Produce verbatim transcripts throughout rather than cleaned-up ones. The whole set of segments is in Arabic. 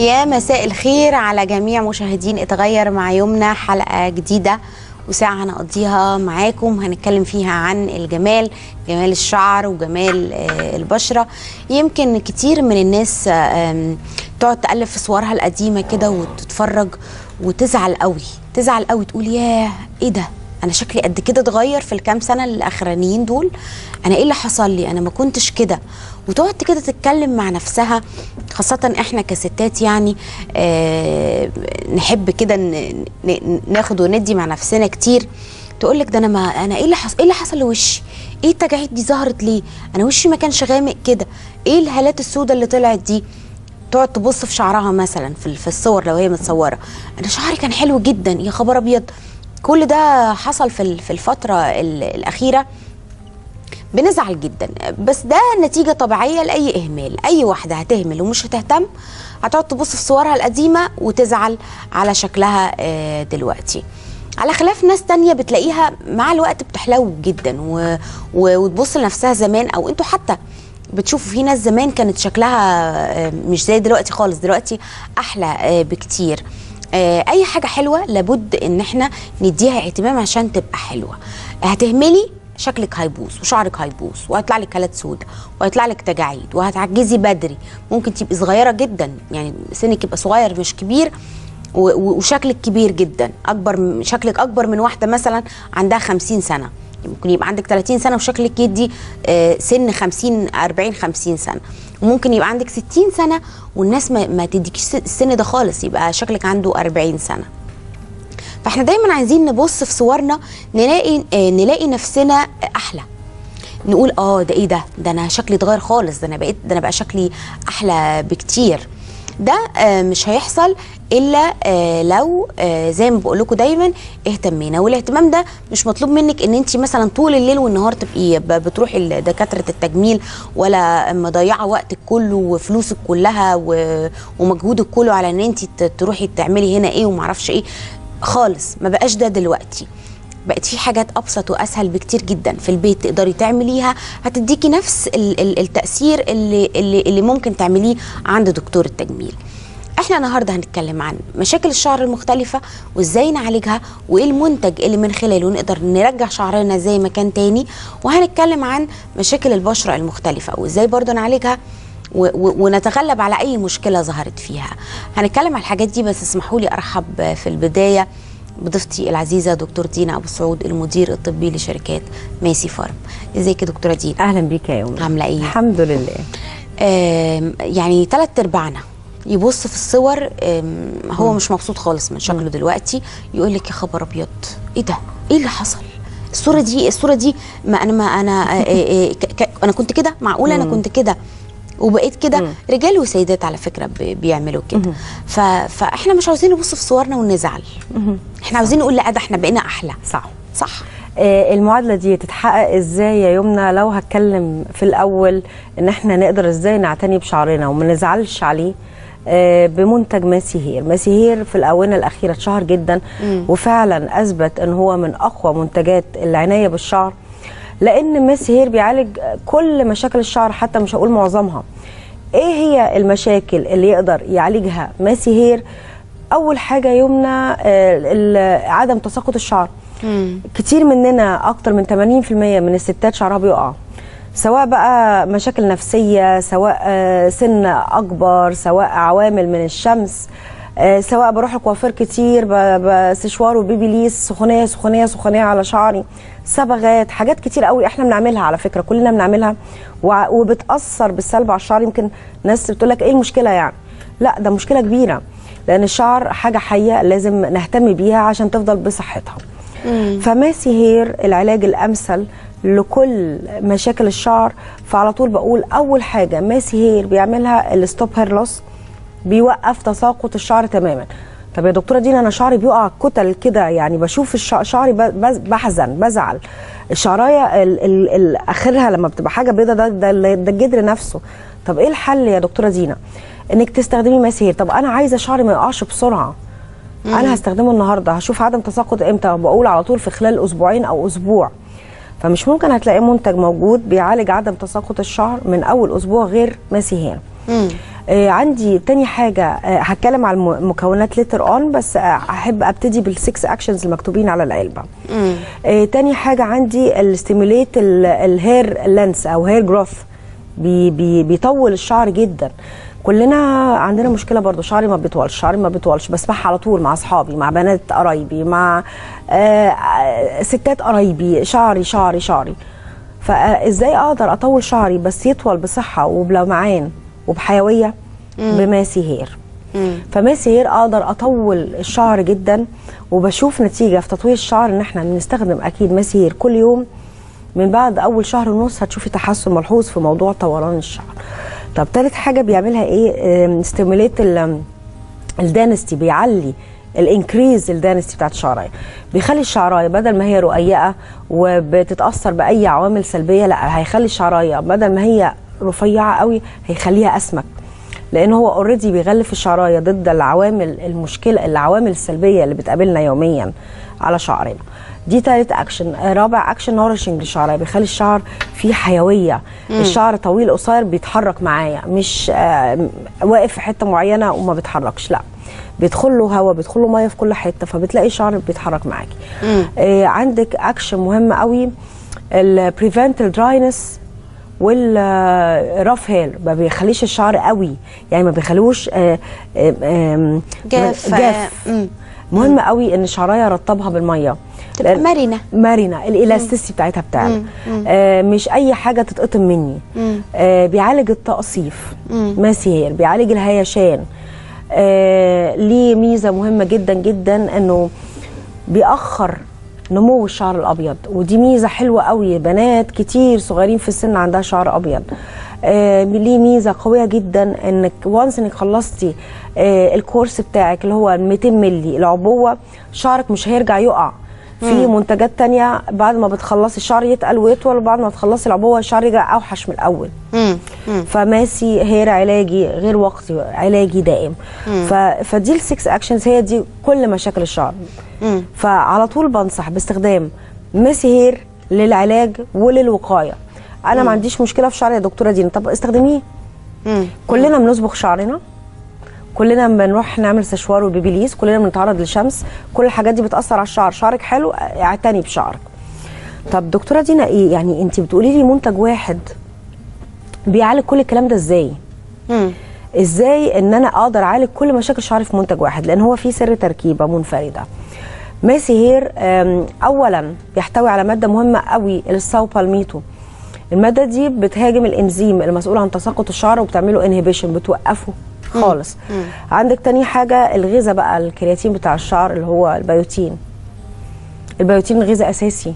يا مساء الخير على جميع مشاهدين اتغير مع يومنا، حلقة جديدة وساعة هنقضيها معاكم هنتكلم فيها عن الجمال، جمال الشعر وجمال البشرة. يمكن كتير من الناس تقعد تقلب في صورها القديمة كده وتتفرج وتزعل قوي، تزعل قوي تقول ياه ايه ده، انا شكلي قد كده اتغير في الكام سنه الاخرانيين دول، انا ايه اللي حصل لي، انا ما كنتش كده. وتقعد كده تتكلم مع نفسها، خاصه احنا كستات يعني آه نحب كده ناخد وندي مع نفسنا كتير. تقول لك ده انا ما انا ايه اللي حصل، ايه اللي حصل لوشي، ايه التجاعيد دي ظهرت ليه، انا وشي ما كانش غامق كده، ايه الهالات السوداء اللي طلعت دي. تقعد تبص في شعرها مثلا في في الصور لو هي متصوره، انا شعري كان حلو جدا، يا خبر ابيض. كل ده حصل في في الفترة الأخيرة، بنزعل جدا، بس ده نتيجة طبيعية لأي إهمال. أي واحدة هتهمل ومش هتهتم هتقعد تبص في صورها القديمة وتزعل على شكلها دلوقتي، على خلاف ناس تانية بتلاقيها مع الوقت بتحلو جدا وتبص لنفسها زمان. أو انتوا حتى بتشوفوا في ناس زمان كانت شكلها مش زي دلوقتي خالص، دلوقتي أحلى بكتير. اي حاجه حلوه لابد ان احنا نديها اهتمام عشان تبقى حلوه. هتهملي شكلك هيبوظ وشعرك هيبوظ وهيطلع لك هالات سوداء وهيطلع لك تجاعيد وهتعجزي بدري، ممكن تبقي صغيره جدا، يعني سنك يبقى صغير مش كبير وشكلك كبير جدا، اكبر شكلك اكبر من واحده مثلا عندها خمسين سنه، ممكن يبقى عندك ثلاثين سنه وشكلك يدي سن خمسين أربعين خمسين سنه، وممكن يبقى عندك ستين سنه والناس ما, ما تديكيش السن ده خالص، يبقى شكلك عنده أربعين سنه. فاحنا دايما عايزين نبص في صورنا نلاقي نلاقي نفسنا احلى، نقول اه ده ايه ده ده انا شكلي اتغير خالص، ده انا بقيت ده انا بقى شكلي احلى بكتير. ده مش هيحصل الا لو زي ما بقول لكم دايما اهتمينا. والاهتمام ده مش مطلوب منك ان انت مثلا طول الليل والنهار تبقي بتروحي لدكاتره التجميل ولا مضيعه وقتك كله وفلوسك كلها ومجهودك كله على ان انت تروحي تعملي هنا ايه وما اعرفش ايه خالص. ما بقاش ده دلوقتي، بقت في حاجات ابسط واسهل بكتير جدا في البيت تقدري تعمليها، هتديكي نفس التاثير اللي اللي, اللي ممكن تعمليه عند دكتور التجميل. احنا النهارده هنتكلم عن مشاكل الشعر المختلفه وازاي نعالجها، وايه المنتج اللي من خلاله نقدر نرجع شعرنا زي ما كان تاني، وهنتكلم عن مشاكل البشره المختلفه وازاي برضه نعالجها ونتغلب على اي مشكله ظهرت فيها. هنتكلم على الحاجات دي، بس اسمحوا لي ارحب في البدايه بضيفتي العزيزه دكتور دينا ابو سعود، المدير الطبي لشركات ماسي فارم. ازيك يا دكتوره دينا؟ اهلا بيك يا يومي. عامله ايه؟ الحمد لله. آه يعني ثلاث ارباعنا يبص في الصور هو م. مش مبسوط خالص من شكله دلوقتي، يقول لك يا خبر ابيض ايه ده، ايه اللي حصل، الصوره دي الصوره دي ما انا ما انا انا كنت كده، معقوله انا كنت كده وبقيت كده. رجال وسيدات على فكره بيعملوا كده. فاحنا مش عاوزين نبص في صورنا ونزعل، احنا عاوزين نقول لا ده احنا بقينا احلى. صح صح. آه المعادله دي تتحقق ازاي يا يمنى؟ لو هتكلم في الاول ان احنا نقدر ازاي نعتني بشعرنا وما نزعلش عليه آه بمنتج ماسي هير. ماسي هير في الاونه الاخيره اتشهر جدا مم. وفعلا اثبت ان هو من اقوى منتجات العنايه بالشعر، لان ماسي هير بيعالج كل مشاكل الشعر، حتى مش هقول معظمها. ايه هي المشاكل اللي يقدر يعالجها ماسي هير؟ اول حاجه يمنع عدم تساقط الشعر. مم. كتير مننا اكتر من ثمانين في المية من الستات شعرها بيقع، سواء بقى مشاكل نفسيه، سواء سن اكبر، سواء عوامل من الشمس، سواء بروح الكوافير كتير، بسشوار وبيبيليس، سخونيه سخونيه سخونيه على شعري، صبغات، حاجات كتير قوي احنا بنعملها على فكره، كلنا بنعملها وبتاثر بالسلب على الشعر. يمكن ناس بتقول لك ايه المشكله يعني؟ لا ده مشكله كبيره، لان الشعر حاجه حيه لازم نهتم بيها عشان تفضل بصحتها. مم. فماسي هير العلاج الامثل لكل مشاكل الشعر. فعلى طول بقول اول حاجه ماسي هير بيعملها الستوب هير لوس، بيوقف تساقط الشعر تماما. طب يا دكتوره دينا انا شعري بيقع كتل كده، يعني بشوف شعري بحزن بزعل، الشعرايه اخرها لما بتبقى حاجه بيضه ده ده, ده الجدر نفسه. طب ايه الحل يا دكتوره دينا؟ انك تستخدمي ماسي هير. طب انا عايزه شعري ما يقعش بسرعه، مم. انا هستخدمه النهارده، هشوف عدم تساقط امتى؟ بقول على طول في خلال اسبوعين او اسبوع. فمش ممكن هتلاقي منتج موجود بيعالج عدم تساقط الشعر من اول اسبوع غير ماسي هير. آه عندي تاني حاجه آه هتكلم على المكونات ليتر اون، بس آه احب ابتدي بالسكس اكشنز المكتوبين على العلبه. آه تاني حاجه عندي الستيموليت الهير لينس او هير جروث، بي بي بيطول الشعر جدا. كلنا عندنا مشكله برضو، شعري ما بيطولش شعري ما بيطولش بسمعها على طول مع اصحابي، مع بنات قرايبي، مع آه ستات قرايبي، شعري شعري شعري. فازاي اقدر اطول شعري بس يطول بصحه وبلمعان وبحيويه؟ بماسي هير. فماسي هير اقدر اطول الشعر جدا، وبشوف نتيجه في تطويل الشعر ان احنا بنستخدم اكيد ماسي هير كل يوم. من بعد اول شهر ونص هتشوفي تحسن ملحوظ في موضوع طولان الشعر. طب تالت حاجه بيعملها ايه؟ ستيموليت الدانستي، بيعلي الانكريز الدانستي بتاعت الشعرايه، بيخلي الشعرايه بدل ما هي رقيقه وبتتاثر باي عوامل سلبيه، لا هيخلي الشعرايه بدل ما هي رفيعه قوي هيخليها اسمك، لان هو اوريدي بيغلف الشعرايه ضد العوامل المشكله العوامل السلبيه اللي بتقابلنا يوميا على شعرنا. دي تالت اكشن. رابع اكشن نورشنج للشعر، بيخلي الشعر فيه حيويه. مم. الشعر طويل قصير بيتحرك معايا، مش آه واقف في حته معينه وما بيتحركش، لا بيدخل له هواء، بيدخل له ميه في كل حته، فبتلاقي الشعر بيتحرك معاكي. آه عندك اكشن مهم قوي، البريفنت الدراينس والراف هير، ما بيخليش الشعر قوي، يعني ما بيخلوش آه آه جاف, جاف. مهم قوي ان الشعرايه رطبها بالميه، تبقى مرنه مرنه، الالاستيسي بتاعتها بتاعنا. آه مش اي حاجه تتقطم مني. آه بيعالج التقصيف. ماسي هير بيعالج الهيشان. آه ليه ميزه مهمه جدا جدا، انه بيأخر نمو الشعر الابيض، ودي ميزه حلوه قوي. بنات كتير صغيرين في السن عندها شعر ابيض. آه ليه ميزه قويه جدا، انك وانس انك خلصتي آه الكورس بتاعك اللي هو مئتين مللي العبوه، شعرك مش هيرجع يقع. في منتجات تانية بعد ما بتخلصي الشعر يتقل ويطول، وبعد ما تخلصي العبوه الشعر يرجع اوحش من الاول. مم. مم. فماسي هير علاجي غير وقتي، علاجي دائم. ف... فدي السكس اكشنز، هي دي كل مشاكل الشعر. مم. فعلى طول بنصح باستخدام ماسي هير للعلاج وللوقايه. انا مم. ما عنديش مشكله في شعري يا دكتوره دينا، طب استخدميه. مم. كلنا بنصبغ شعرنا، كلنا بنروح نعمل سشوار وبيبيليس، كلنا بنتعرض للشمس، كل الحاجات دي بتاثر على الشعر. شعرك حلو، اعتني بشعرك. طب دكتوره دينا ايه يعني انت بتقولي لي منتج واحد بيعالج كل الكلام ده؟ ازاي؟ مم. ازاي ان انا اقدر اعالج كل مشاكل شعري في منتج واحد؟ لان هو فيه سر تركيبه منفرده. ماسي هير اولا بيحتوي على ماده مهمه قوي، الساو بالميتو. الماده دي بتهاجم الانزيم المسؤول عن تساقط الشعر وبتعمله انهبيشن، بتوقفه خالص. مم. مم. عندك تاني حاجه الغذاء بقى، الكرياتين بتاع الشعر اللي هو البيوتين. البيوتين غذاء اساسي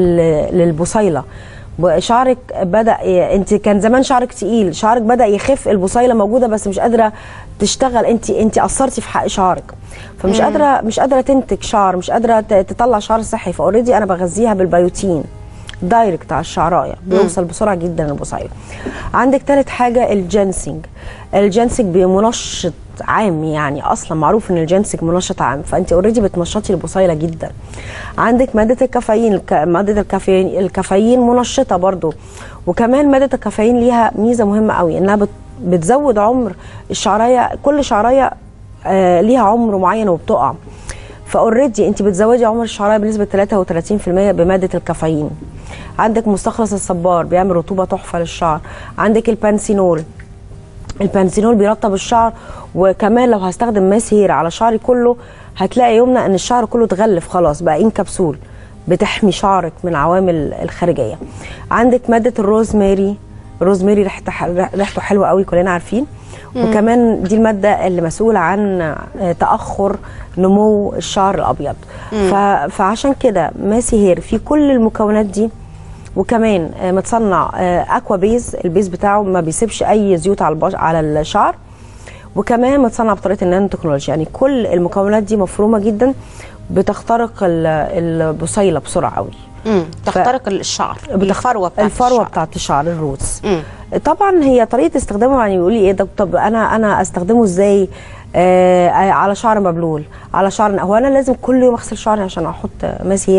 للبصيله. شعرك بدا، انت كان زمان شعرك تقيل، شعرك بدا يخف، البصيله موجوده بس مش قادره تشتغل، انت انت قصرتي في حق شعرك، فمش مم. قادره مش قادره تنتج شعر، مش قادره تطلع شعر صحي. فاوريدي انا بغذيها بالبيوتين دايركت على الشعرايه، بيوصل بسرعه جدا للبصيله. عندك ثالث حاجه الجنسنج. الجنسنج منشط عام، يعني اصلا معروف ان الجنسنج منشط عام، فانت اوريدي بتنشطي البصيله جدا. عندك ماده الكافيين، ماده الكافيين الكافيين منشطه برضو. وكمان ماده الكافيين ليها ميزه مهمه قوي، انها بتزود عمر الشعرايه، كل شعرايه آه ليها عمر معين وبتقع، فاوريدي انت بتزودي عمر الشعرايه بنسبه ثلاثة وثلاثين بالمئة بماده الكافيين. عندك مستخلص الصبار بيعمل رطوبه تحفه للشعر. عندك البانسينول، البانسينول بيرطب الشعر. وكمان لو هستخدم ماسي هير على شعري كله، هتلاقي يومنا ان الشعر كله اتغلف خلاص، بقى ان كبسول بتحمي شعرك من العوامل الخارجيه. عندك ماده الروزماري، الروزماري ريحته حلوه قوي كلنا عارفين. مم. وكمان دي الماده اللي مسؤوله عن تاخر نمو الشعر الابيض. فعشان كده ماسي هير في كل المكونات دي. وكمان متصنع اكوا بيز، البيز بتاعه ما بيسيبش اي زيوت على على الشعر. وكمان متصنع بطريقه النانو تكنولوجي، يعني كل المكونات دي مفرومه جدا، بتخترق البصيله بسرعه قوي. امم تخترق الشعر، الفروه بتاعت الفروه الشعر. بتاعت الشعر، الروتس. مم. طبعا هي طريقه استخدامه، يعني يقول لي ايه ده، طب انا انا استخدمه ازاي؟ آه على شعر مبلول، على شعر، هو انا لازم كل يوم اغسل شعري عشان احط ماسي هير؟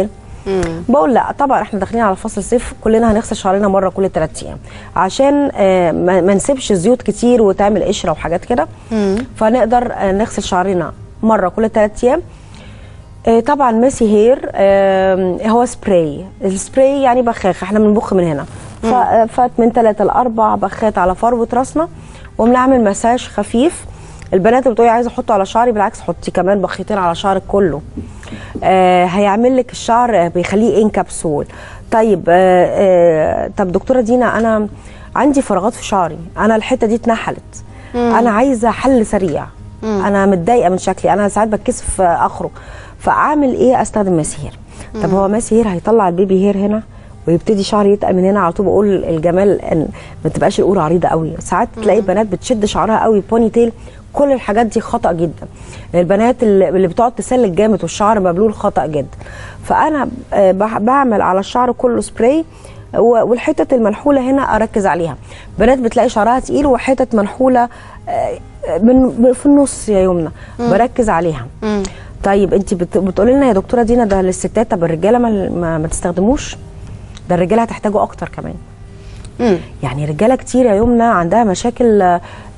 بقول لا طبعا احنا داخلين على فصل الصيف، كلنا هنغسل شعرنا مره كل ثلاث ايام عشان آه ما نسيبش زيوت كتير وتعمل قشره وحاجات كده. فنقدر آه نغسل شعرنا مره كل ثلاث ايام. آه طبعا ماسي هير آه هو سبراي. السبراي يعني بخاخ، احنا بنبخ من هنا فات من ثلاثة لأربع بخات على فروه راسنا وبنعمل مساج خفيف. البنات اللي بتقولي عايزه احطه على شعري، بالعكس حطي كمان بخيتين على شعرك كله. آه هيعمل لك الشعر، بيخليه انكبسول. طيب آه آه طب دكتوره دينا انا عندي فراغات في شعري، انا الحته دي اتنحلت، انا عايزه حل سريع، مم. انا متضايقه من شكلي، انا ساعات بتكسف اخرج، فاعمل ايه؟ استخدم ماسي هير. طب هو ماسي هير هيطلع البيبي هير هنا ويبتدي شعري يتقل من هنا على طول. بقول الجمال ان ما تبقاش القوره عريضه قوي، ساعات تلاقي بنات بتشد شعرها قوي بوني تيل، كل الحاجات دي خطا جدا. البنات اللي بتقعد تسلك جامد والشعر مبلول خطا جدا. فانا بعمل على الشعر كله سبراي، والحتت المنحوله هنا اركز عليها. بنات بتلاقي شعرها تقيل وحتت منحوله من في النص يا يمنى بركز عليها. مم. طيب انت بتقولي لنا يا دكتوره دينا ده للستات، طب الرجاله ما, ما, ما تستخدموش؟ ده الرجاله هتحتاجوا اكتر كمان. مم. يعني رجاله كتير يا يمنى عندها مشاكل،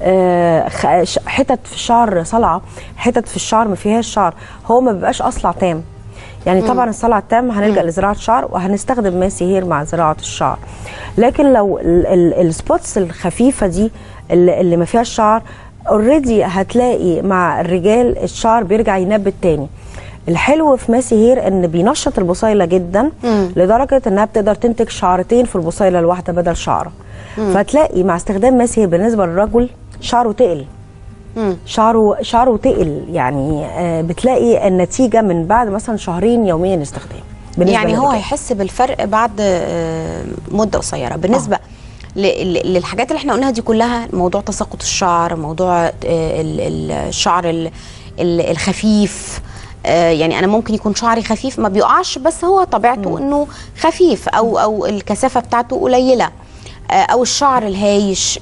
حتت في الشعر صلعه، حتت في الشعر ما فيهاش شعر، هو ما بيبقاش اصلع تام. يعني مم. طبعا الصلع التام هنلجا مم. لزراعه شعر، وهنستخدم ماسي هير مع زراعه الشعر. لكن لو السبوتس الخفيفه دي اللي, اللي ما فيهاش شعر اوريدي، هتلاقي مع الرجال الشعر بيرجع ينبت تاني. الحلو في ماسي هير ان بينشط البصيله جدا، مم. لدرجه انها بتقدر تنتج شعرتين في البصيله الواحده بدل شعره. مم. فتلاقي مع استخدام ماسي هير بالنسبه للرجل شعره تقل، مم. شعره شعره تقل، يعني آه بتلاقي النتيجه من بعد مثلا شهرين يوميا استخدام. يعني هو هيحس بالفرق بعد آه مده قصيره. بالنسبه آه. للحاجات اللي احنا قلناها دي كلها، موضوع تساقط الشعر، موضوع الشعر الخفيف، يعني انا ممكن يكون شعري خفيف ما بيقعش، بس هو طبيعته م. انه خفيف، او او الكثافه بتاعته قليله، او الشعر الهايش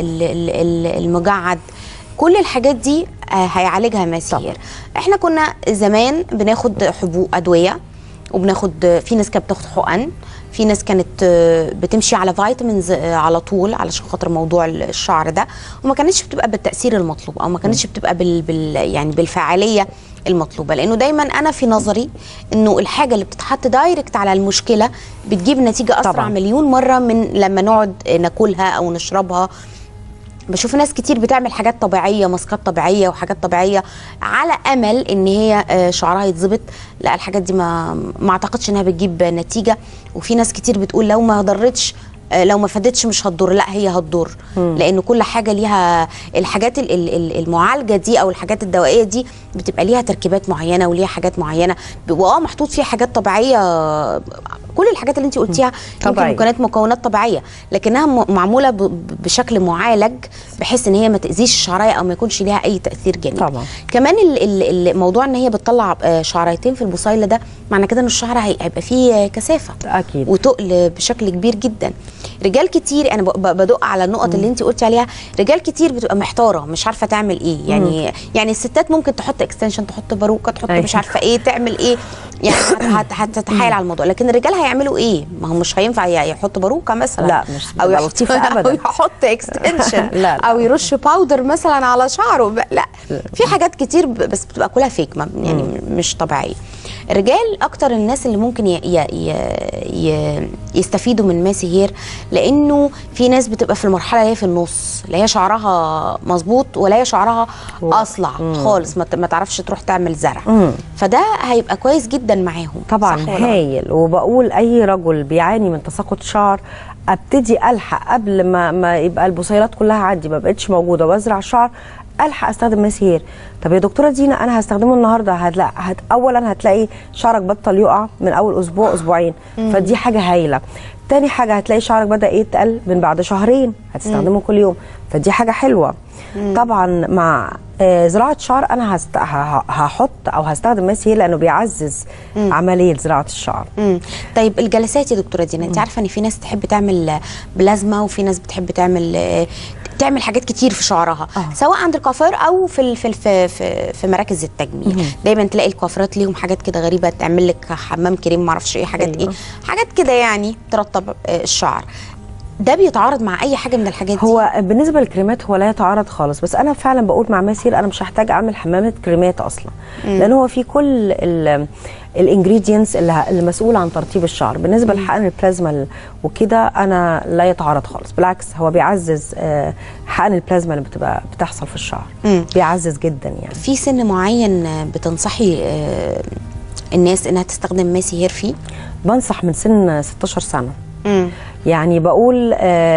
المجعد، كل الحاجات دي هيعالجها ماسي هير. احنا كنا زمان بناخد حبوب ادويه، وبناخد، في ناس كانت بتاخد حقن، في ناس كانت بتمشي على فيتامينز على طول علشان خاطر موضوع الشعر ده، وما كانتش بتبقى بالتاثير المطلوب، او ما كانتش بتبقى بال, بال يعني بالفعاليه المطلوبه. لانه دايما انا في نظري انه الحاجه اللي بتتحط دايركت على المشكله بتجيب نتيجه اسرع طبعا. مليون مره من لما نقعد ناكلها او نشربها. بشوف ناس كتير بتعمل حاجات طبيعيه، ماسكات طبيعيه وحاجات طبيعيه على امل ان هي شعرها يتظبط. لا، الحاجات دي ما ما اعتقدش انها بتجيب نتيجه. وفي ناس كتير بتقول لو ما ضرتش، لو ما فادتش مش هتضر. لا، هي هتضر، لان كل حاجه ليها الحاجات المعالجه دي او الحاجات الدوائيه دي بتبقى ليها تركيبات معينه وليها حاجات معينه، واه محطوط فيها حاجات طبيعيه. كل الحاجات اللي انت قلتيها يمكن كانت مكونات طبيعيه، لكنها معموله بشكل معالج بحيث ان هي ما تاذيش الشعرايه او ما يكونش ليها اي تاثير جانبي. طبعا كمان الموضوع ان هي بتطلع شعريتين في البصيله ده معنى كده ان الشعر هيبقى فيه كثافه اكيد وتقل بشكل كبير جدا. رجال كتير، انا بدق على النقط اللي انت قلتي عليها، رجال كتير بتبقى محتاره مش عارفه تعمل ايه. يعني مم. يعني الستات ممكن تحط اكستنشن، تحط باروكه، تحط أيه. مش عارفه ايه، تعمل ايه، يعني هتتحايل على الموضوع. لكن الرجال هيعملوا ايه؟ ما هو مش هينفع يحط باروكه مثلا، لا مش او يحط ابدا، او يحط اكستنشن لا لا. او يرش باودر مثلا على شعره. لا، في حاجات كتير بس بتبقى كلها فيك، يعني مم. مش طبيعيه. الرجال اكتر الناس اللي ممكن ي ي ي يستفيدوا من ماسي هير، لانه في ناس بتبقى في المرحله اللي هي في النص، لا هي شعرها مظبوط ولا هي شعرها اصلع مم. خالص، ما تعرفش تروح تعمل زرع. مم. فده هيبقى كويس جدا معاهم طبعا، هايل. وبقول اي رجل بيعاني من تساقط شعر ابتدي الحق قبل ما ما يبقى البصيلات كلها عندي ما بقتش موجوده وازرع شعر، الحق استخدم ماسي هير. طب يا دكتوره دينا انا هستخدمه النهارده، هتلاقي هت... اولا هتلاقي شعرك بطل يقع من اول اسبوع اسبوعين، مم. فدي حاجه هايله. تاني حاجه هتلاقي شعرك بدا يتقل من بعد شهرين، هتستخدمه مم. كل يوم، فدي حاجه حلوه. مم. طبعا مع آه زراعه شعر انا هست... هحط او هستخدم ماسي هير لانه بيعزز مم. عمليه زراعه الشعر. مم. طيب الجلسات يا دكتوره دينا، انت عارفه ان في ناس تحب تعمل بلازما وفي ناس بتحب تعمل تعمل حاجات كتير في شعرها آه. سواء عند الكوافير او في في في, في, في مراكز التجميل. دايما تلاقي الكوافيرات ليهم حاجات كده غريبه، تعمل لك حمام كريم ما اعرفش ايه حاجات أيوة. ايه حاجات كده يعني ترطب الشعر. ده بيتعارض مع اي حاجه من الحاجات دي؟ هو بالنسبه للكريمات هو لا يتعارض خالص، بس انا فعلا بقول مع ماسير انا مش هحتاج اعمل حمامه كريمات اصلا، مم. لان هو في كل الانجريدينتس اللي المسؤول عن ترطيب الشعر. بالنسبه لحقن البلازما وكده انا لا يتعارض خالص، بالعكس هو بيعزز حقن البلازما اللي بتبقى بتحصل في الشعر، مم. بيعزز جدا. يعني في سن معين بتنصحي الناس انها تستخدم ماسي هير فيه؟ بنصح من سن ستاشر سنه. مم. يعني بقول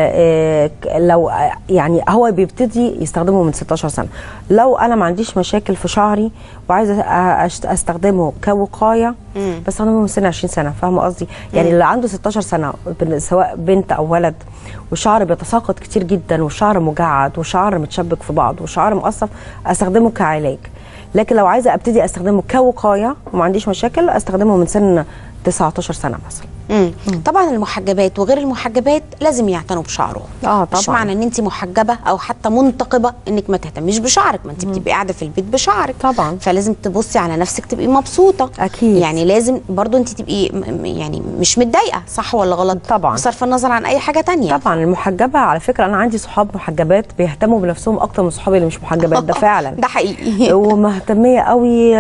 آآ آآ لو يعني هو بيبتدي يستخدمه من ستاشر سنه. لو انا ما عنديش مشاكل في شعري وعايزه استخدمه كوقايه بستخدمه من سن عشرين سنه، فاهمه قصدي؟ يعني اللي عنده ستاشر سنه سواء بنت او ولد والشعر بيتساقط كتير جدا والشعر مجعد وشعر متشبك في بعض وشعر مقصف، استخدمه كعلاج. لكن لو عايزه ابتدي استخدمه كوقايه وما عنديش مشاكل استخدمه من سن تسعتاشر سنه مثلا. مم. طبعا المحجبات وغير المحجبات لازم يعتنوا بشعرهم. اه طبعا. مش معنى ان انت محجبه او حتى منتقبه انك ما تهتميش بشعرك، ما انت بتبقي قاعده في البيت بشعرك طبعا، فلازم تبصي على نفسك تبقي مبسوطه. اكيد. يعني لازم برضو انت تبقي يعني مش متضايقه، صح ولا غلط؟ طبعا، بصرف النظر عن اي حاجه تانية. طبعا المحجبه على فكره انا عندي صحاب محجبات بيهتموا بنفسهم اكتر من صحابي اللي مش محجبات، ده فعلا ده حقيقي. ومهتميه قوي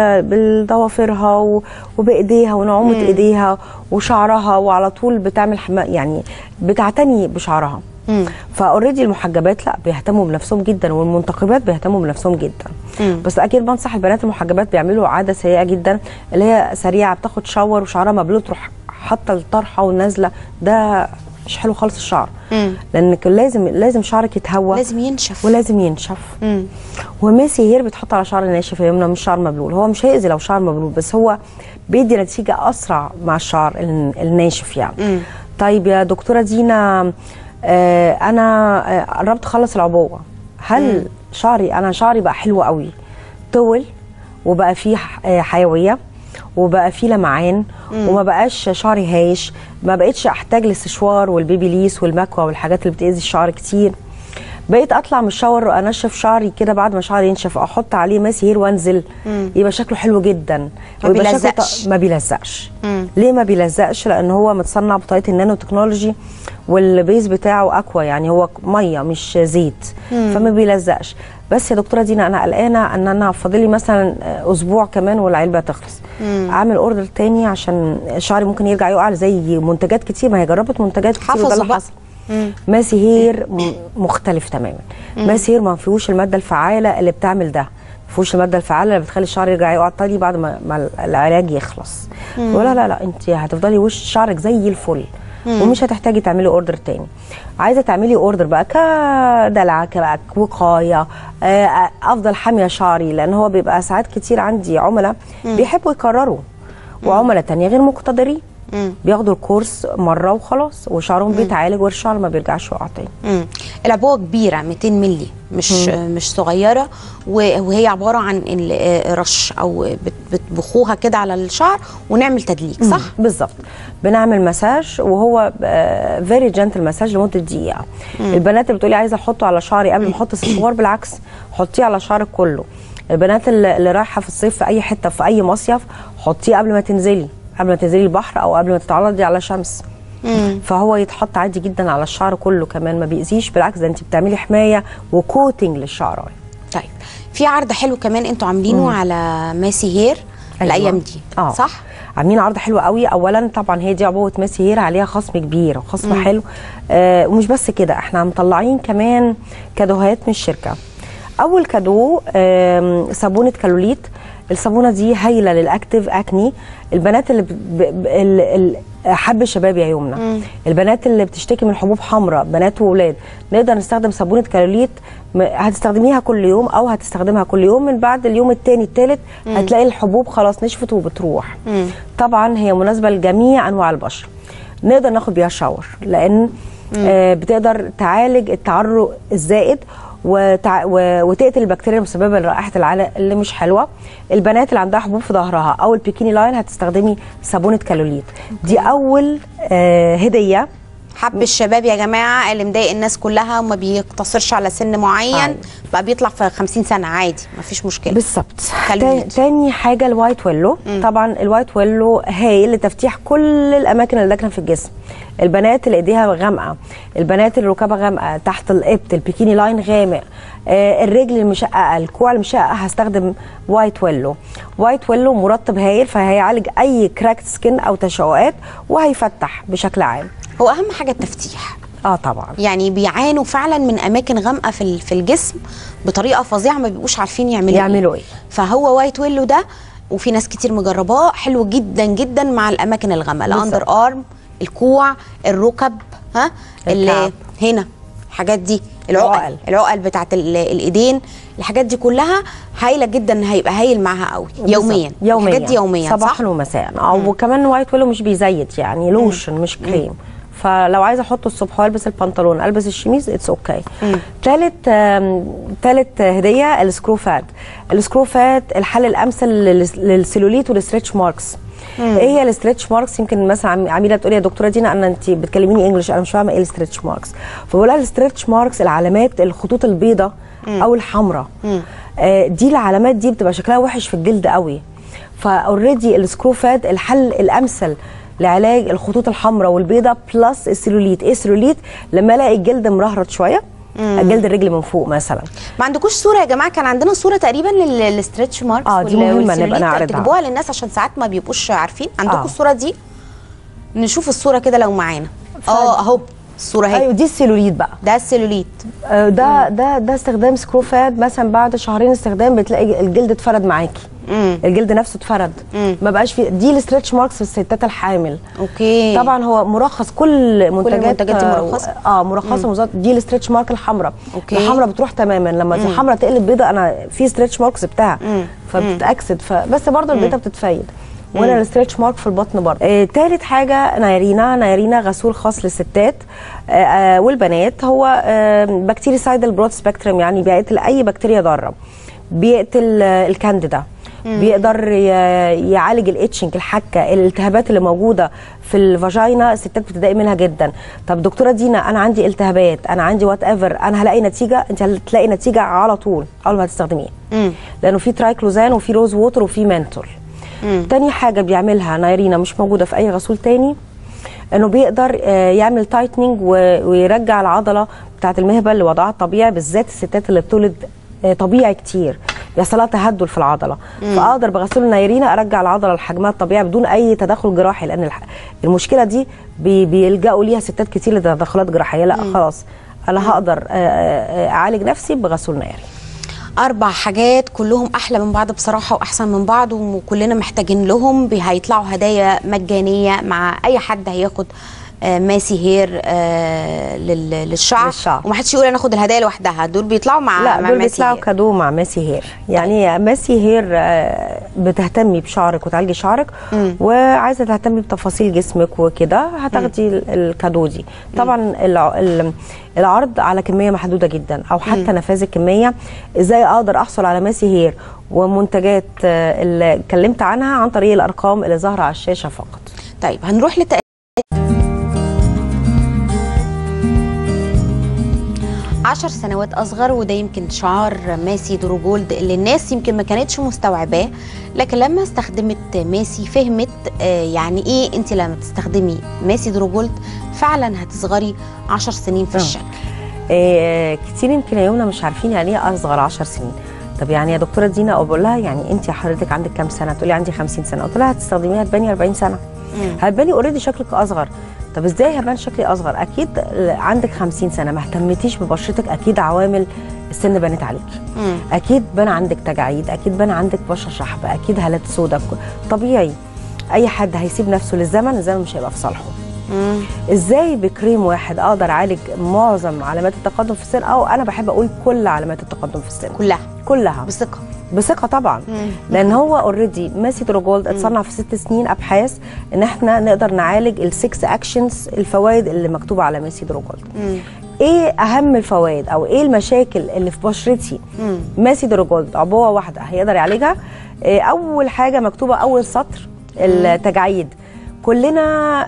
بضوافرها وبايديها ونعومه ايديها وشعرها، وعلى طول بتعمل حما يعني بتعتني بشعرها. فاوريدي المحجبات لا بيهتموا بنفسهم جدا، والمنتقبات بيهتموا بنفسهم جدا. مم. بس اكيد بنصح البنات المحجبات بيعملوا عاده سيئه جدا اللي هي سريعه، بتاخد شاور وشعرها مبلول تروح حاطه الطرحه ونازله، ده مش حلو خالص الشعر. مم. لانك لازم لازم شعرك يتهوى، لازم ينشف ولازم ينشف. مم. وماسي هير بتحط على شعر ناشف يا يمنى، مش شعر مبلول. هو مش هيأذي لو شعر مبلول، بس هو بيدي نتيجه اسرع مع الشعر الناشف يعني. مم. طيب يا دكتوره دينا، آه انا قربت اخلص العبوه، هل مم. شعري انا شعري بقى حلو قوي، طول وبقى فيه حيويه وبقى فيه لمعان وما بقاش شعري هايش، ما بقتش احتاج للسشوار والبيبي ليس والمكوى والحاجات اللي بتاذي الشعر كتير، بقيت اطلع من الشاور وانشف شعري كده بعد ما شعري ينشف احط عليه ماسي هير وانزل، مم. يبقى شكله حلو جدا. ما بيلزقش. ما بيلزقش. ليه ما بيلزقش؟ لان هو متصنع بطريقه النانو تكنولوجي والبيز بتاعه اكوا، يعني هو ميه مش زيت. مم. فما بيلزقش. بس يا دكتوره دينا انا قلقانه ان انا فاضلي مثلا اسبوع كمان والعلبه تخلص، مم. اعمل اوردر تاني عشان شعري ممكن يرجع يقع زي منتجات كتير، ما هي جربت منتجات كتير وده اللي حصل. ماسي هير مختلف تماما. ماسي هير ما فيهوش الماده الفعاله اللي بتعمل ده، ما فيهوش الماده الفعاله اللي بتخلي الشعر يرجع يقع تاني بعد ما, ما العلاج يخلص. ولا لا لا انت هتفضلي وش شعرك زي الفل. مم. ومش هتحتاجي تعملي اوردر تاني. عايزه تعملي اوردر بقى كدلع كوقايه، افضل حاميه شعري، لان هو بيبقى ساعات كتير عندي عملاء بيحبوا يكرروا، وعملاء تانية غير مقتدرين مم. بياخدوا الكورس مره وخلاص وشعرهم بيتعالج والشعر ما بيرجعش يقع تاني. العبوه كبيره مئتين مللي، مش مم. مش صغيره، وهي عباره عن رش او بتبخوها كده على الشعر ونعمل تدليك، صح؟ بالظبط. بنعمل مساج وهو فيري جنتل مساج لمده دقيقه. مم. البنات اللي بتقولي عايزه احطه على شعري قبل ما احط السشوار، بالعكس حطيه على شعرك كله. البنات اللي رايحه في الصيف في اي حته في اي مصيف حطيه قبل ما تنزلي، قبل ما تنزلي البحر او قبل ما تتعرضي على شمس. مم. فهو يتحط عادي جدا على الشعر كله، كمان ما بيأذيش، بالعكس ده انت بتعملي حمايه وكوتنج للشعر. طيب في عرض حلو كمان انتوا عاملينه مم. على ماسي هير. أيوة. الايام دي آه. صح؟ عاملين عرض حلو قوي. اولا طبعا هي دي عبوه ماسي هير عليها خصم كبير وخصم مم. حلو، آه ومش بس كده، احنا مطلعين كمان كادوهات من الشركه. اول كادو آه صابونه كالوليت. الصابونه دي هايله للاكتيف اكني، البنات اللي ب... ب... ال... حب الشباب يا يمنى، مم. البنات اللي بتشتكي من حبوب حمراء، بنات واولاد، نقدر نستخدم صابونه كالوليت. هتستخدميها كل يوم او هتستخدمها كل يوم، من بعد اليوم الثاني الثالث هتلاقي الحبوب خلاص نشفت وبتروح. مم. طبعا هي مناسبه لجميع انواع البشره، نقدر ناخد بيها شاور لان آه بتقدر تعالج التعرق الزائد وتع... و... وتقتل البكتيريا المسببه لرائحه العلق اللي مش حلوه. البنات اللي عندها حبوب في ظهرها او البيكيني لاين هتستخدمي صابونه كالوليت. دي اول آه هديه حب الشباب يا جماعه اللي مضايق الناس كلها وما بيقتصرش على سن معين. عادي. بقى بيطلع في خمسين سنه عادي مفيش مشكله. بالظبط. تاني حاجه الوايت ويلو. مم. طبعا الوايت ويلو هايل لتفتيح كل الاماكن اللي داخله في الجسم. البنات اللي ايديها غامقه، البنات اللي ركبها غامقه، تحت الابط البيكيني لاين غامق، آه الرجل المشققه، الكوع المشققه، هستخدم وايت ويلو. وايت ويلو مرطب هايل فهيعالج اي كراكت سكين او تشققات وهيفتح بشكل عام. هو اهم حاجه التفتيح. اه طبعا. يعني بيعانوا فعلا من اماكن غامقه في في الجسم بطريقه فظيعه ما بيبقوش عارفين يعملوا يعملوا ايه. فهو وايت ويلو ده وفي ناس كتير مجرباه حلو جدا جدا مع الاماكن الغامقه، الاندر ارم، الكوع، الركب، ها اللي هنا الحاجات دي، العقل العقل بتاعت الايدين، الحاجات دي كلها هايله جدا، هيبقى هايل معاها قوي يوميا. يوميا الحاجات دي يوميا صباحا ومساء. وكمان وايت ويلو مش بيزيت يعني لوشن مش كريم. فلو عايزه احطه الصبح والبس البنطلون البس الشميز اتس اوكي. ثالث ثالث هديه السكرو فات. السكرو فات الحل الامثل للسيلوليت والستريتش ماركس. مم. ايه هي الستريتش ماركس؟ يمكن مثلا عميله تقول لي يا دكتوره دينا انا انت بتكلميني انجلش انا مش فاهمه ايه الستريتش ماركس. فبقول لها الستريتش ماركس العلامات الخطوط البيضاء او الحمراء. آه دي العلامات دي بتبقى شكلها وحش في الجلد قوي. فاوريدي السكرو فات الحل الامثل لعلاج الخطوط الحمراء والبيضاء بلس السيلوليت. ايه السيلوليت؟ لما الاقي الجلد مرهرط شويه، جلد الرجل من فوق مثلا. ما عندكوش صوره يا جماعه؟ كان عندنا صوره تقريبا للستريتش ماركس. اه دي مهمه نبقى نعرضها تجيبوها للناس عشان ساعات ما بيبقوش عارفين. عندكم آه. الصوره دي؟ نشوف الصوره كده لو معانا. اه اهو الصوره اهي. ايوه دي السيلوليت بقى. ده السيلوليت. آه ده مم. ده ده استخدام سكرو فات مثلا بعد شهرين استخدام بتلاقي الجلد اتفرد معاكي. مم. الجلد نفسه اتفرد، ما بقاش في. دي الستريتش ماركس في الستات الحامل. اوكي. طبعا هو مرخص كل منتجات كل المنتجات دي مرخصه. اه مرخصه. دي الستريتش مارك الحمراء. الحمراء بتروح تماما لما الحمراء تقلب بيضاء. انا في ستريتش ماركس بتاعها فبتتاكسد فبس برضه البيضاء بتتفيد. وانا الستريتش مارك في البطن برضه. آه تالت حاجه نايرينا. نايرينا غسول خاص للستات آه آه والبنات. هو آه بكتيريسايدال برود سبيكترم، يعني بيقتل اي بكتيريا ضاره، بيقتل آه الكانديدا، بيقدر يعالج الاتشنج الحكه، الالتهابات اللي موجوده في الفاجينا الستات بتضايق منها جدا. طب دكتوره دينا انا عندي التهابات، انا عندي وات ايفر، انا هلاقي نتيجه؟ انت هتلاقي نتيجه على طول اول ما هتستخدميه، لانه في ترايكلوزان وفي روز ووتر وفي منتول. تاني حاجه بيعملها نايرينا مش موجوده في اي غسول تاني، انه بيقدر يعمل تايتنينج ويرجع العضله بتاعه المهبل لوضعها الطبيعي، بالذات الستات اللي بتولد طبيعي كتير بيحصل لها تهدل في العضله. مم. فاقدر بغسول النايرينا ارجع العضله لحجمها الطبيعي بدون اي تدخل جراحي، لان المشكله دي بي بيلجأوا ليها ستات كتير لتدخلات جراحيه. لا مم. خلاص انا مم. هقدر اعالج نفسي بغسول نايري. اربع حاجات كلهم احلى من بعض بصراحه واحسن من بعض وكلنا محتاجين لهم. هيطلعوا هدايا مجانيه مع اي حد هياخد آه ماسي هير آه للشعر, للشعر. ومحدش يقول انا اخد الهدايا لوحدها، دول بيطلعوا مع لا مع دول بيطلعوا كادو مع ماسي هير. يعني طيب. ماسي هير آه بتهتمي بشعرك وتعالجي شعرك مم. وعايزه تهتمي بتفاصيل جسمك وكده هتاخدي الكادو دي. طبعا العرض على كميه محدوده جدا او حتى مم. نفاذ الكميه. ازاي اقدر احصل على ماسي هير ومنتجات آه اللي اتكلمت عنها؟ عن طريق الارقام اللي ظاهره على الشاشه فقط. طيب هنروح لت عشر سنوات اصغر، وده يمكن شعار ماسي درو جولد اللي الناس يمكن ما كانتش مستوعباه، لكن لما استخدمت ماسي فهمت آه يعني ايه. انت لما تستخدمي ماسي درو جولد فعلا هتصغري عشر سنين في الشكل. آه كتير يمكن يا يمنى مش عارفين يعني ايه اصغر عشر سنين. طب يعني يا دكتوره دينا اقول لها يعني انت حضرتك عندك كام سنه؟ تقولي عندي خمسين سنه. قلت لها هتستخدميها هتباني أربعين سنه، هتباني اوريدي شكلك اصغر. طب ازاي هبان شكلي اصغر؟ اكيد عندك خمسين سنه ما اهتمتيش ببشرتك، اكيد عوامل السن بانت عليكي، اكيد بان عندك تجاعيد، اكيد بان عندك بشره شحبه، اكيد هالات سودا. طبيعي اي حد هيسيب نفسه للزمن، الزمن مش هيبقى في صالحه. مم. ازاي بكريم واحد اقدر اعالج معظم علامات التقدم في السن؟ او انا بحب اقول كل علامات التقدم في السن كلها كلها بثقه بثقه طبعا. مم. لان هو اوريدي ماسي درو جولد اتصنع في ست سنين ابحاث ان احنا نقدر نعالج السكس اكشنز، الفوائد اللي مكتوبه على ماسي درو جولد. مم. ايه اهم الفوائد او ايه المشاكل اللي في بشرتي؟ مم. ماسي درو جولد عبوه واحده هيقدر يعالجها. إيه اول حاجه مكتوبه اول سطر؟ التجاعيد. كلنا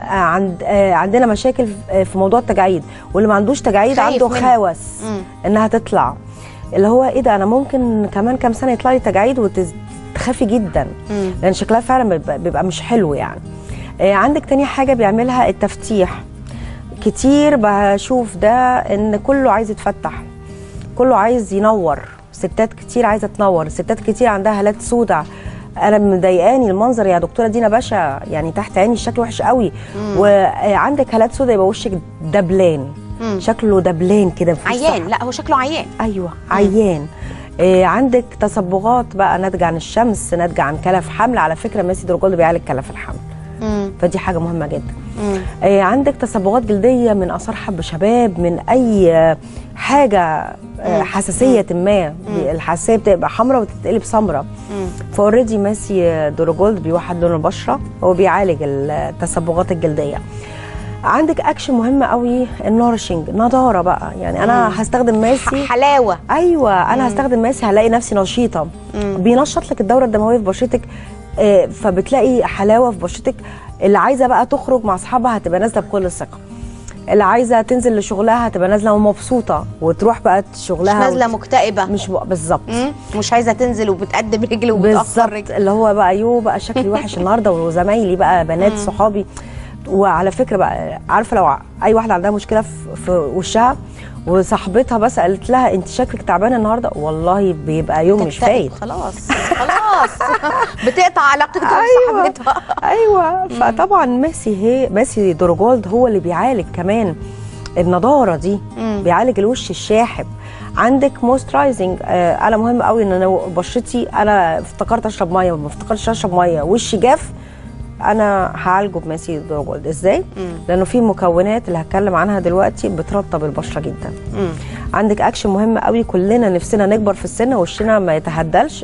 عند عندنا مشاكل في موضوع التجاعيد، واللي ما عندوش تجاعيد عنده خوس انها تطلع، اللي هو ايه ده، انا ممكن كمان كام سنه يطلع لي تجاعيد وتخافي جدا مم. لان شكلها فعلا بيبقى مش حلو يعني. عندك تاني حاجه بيعملها التفتيح. كتير بشوف ده ان كله عايز يتفتح، كله عايز ينور، ستات كتير عايزه تنور، ستات كتير عندها هالات سوداء. انا مضايقاني المنظر يا دكتوره دينا باشا، يعني تحت عيني الشكل وحش قوي. مم. وعندك هالات سوداء يبقى وشك دبلان، مم. شكله دبلان كده عيان. لا هو شكله عيان. ايوه مم. عيان. آه عندك تصبغات بقى ناتجه عن الشمس، ناتجه عن كلف حمل. على فكره ماسي دروجولد بيعالج كلف الحمل، مم. فدي حاجه مهمه جدا. آه عندك تصبغات جلديه من اثار حب شباب، من اي حاجه آه حساسيه مم. ما مم. الحساسيه بتبقى حمراء وتتقلب سمراء. فاوريدي ماسي دروجولد بيوحد لون البشره وبيعالج التصبغات الجلديه. عندك اكشن مهم قوي، النورشنج، نضاره بقى. يعني انا مم. هستخدم ماسي حلاوه. ايوه انا مم. هستخدم ماسي هلاقي نفسي نشيطه، مم. بينشط لك الدوره الدمويه في بشرتك، آه فبتلاقي حلاوه في بشرتك. اللي عايزه بقى تخرج مع اصحابها هتبقى نازله بكل ثقه، اللي عايزه تنزل لشغلها هتبقى نازله ومبسوطه وتروح بقى شغلها، مش نازله وت... مكتئبه، مش ب... بالظبط، مش عايزه تنزل وبتقدم رجل وبتاخر رجل، اللي هو بقى يو بقى شكلي وحش النهارده وزمايلي بقى بنات صحابي. وعلى فكره بقى عارفه لو اي واحده عندها مشكله في وشها وصاحبتها بس قالت لها انت شكلك تعبانه النهارده، والله بيبقى يوم مش فايت، خلاص خلاص بتقطع علاقتها أيوة بصاحبتها. ايوه. فطبعا ماسي هي ماسي دروجولد هو اللي بيعالج كمان النضاره دي، مم. بيعالج الوش الشاحب. عندك مويسترايزنج. آه انا مهم قوي ان انا بشرتي، انا افتكرت اشرب ميه وما افتكرتش اشرب ميه، وشي جاف، انا هعالجه بماسي دروجولد. ازاي؟ مم. لانه في مكونات اللي هتكلم عنها دلوقتي بترطب البشره جدا. مم. عندك اكشن مهم قوي، كلنا نفسنا نكبر في السن ووشنا ما يتهدلش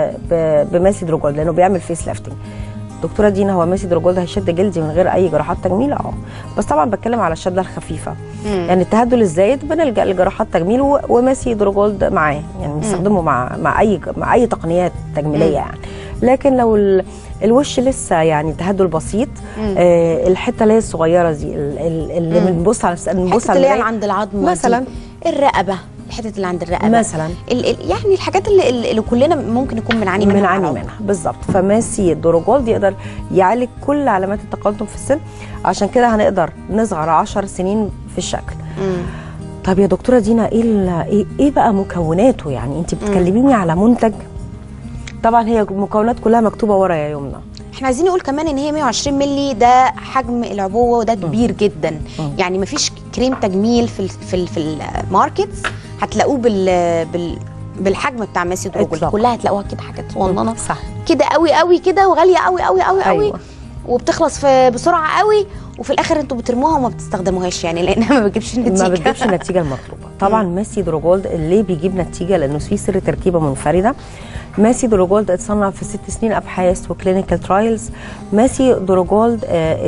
بماسي دروجولد لانه بيعمل فيس لافتنج. دكتوره دينا هو ماسي دروجولد هيشد جلدي من غير اي جراحات تجميل؟ اه بس طبعا بتكلم على الشده الخفيفه. مم. يعني التهدل الزايد بنلجا لجراحات تجميل وماسي دروجولد معاه، يعني بنستخدمه مع مع اي مع اي تقنيات تجميليه. مم. يعني لكن لو الوش لسه يعني تهدل بسيط، آه الحته اللي هي الصغيره دي اللي بنبص على بنبص على اللي عند العظم مثلا، الرقبه، الحته اللي عند الرقبه مثلا، ال ال يعني الحاجات اللي, اللي كلنا ممكن نكون بنعاني منها بنعاني منها بالظبط. فماسي دروجولد يقدر يعالج كل علامات التقدم في السن، عشان كده هنقدر نصغر عشر سنين في الشكل. مم. طب يا دكتوره دينا ايه ايه بقى مكوناته؟ يعني انت بتكلميني على منتج، طبعا هي المكونات كلها مكتوبه ورا يا يمنى. احنا عايزين نقول كمان ان هي مية وعشرين مللي، ده حجم العبوه وده كبير جدا. مم. يعني مفيش كريم تجميل في ال في ال في الماركتس هتلاقوه بال بال بالحجم بتاع ماسي دروجولد، كلها هتلاقوها كده حاجات صغننه صح كده قوي قوي كده، وغاليه قوي قوي قوي قوي. أيوة. وبتخلص في بسرعه قوي، وفي الاخر انتوا بترموها وما بتستخدموهاش، يعني لانها ما بتجيبش النتيجه، ما بتجيبش النتيجه المطلوبه. طبعا ماسي دروجولد ليه بيجيب نتيجه؟ لانه في سر تركيبه منفرده. ماسي دروجولد اتصنع في ست سنين ابحاث وكلينيكال ترايلز. ماسي دروجولد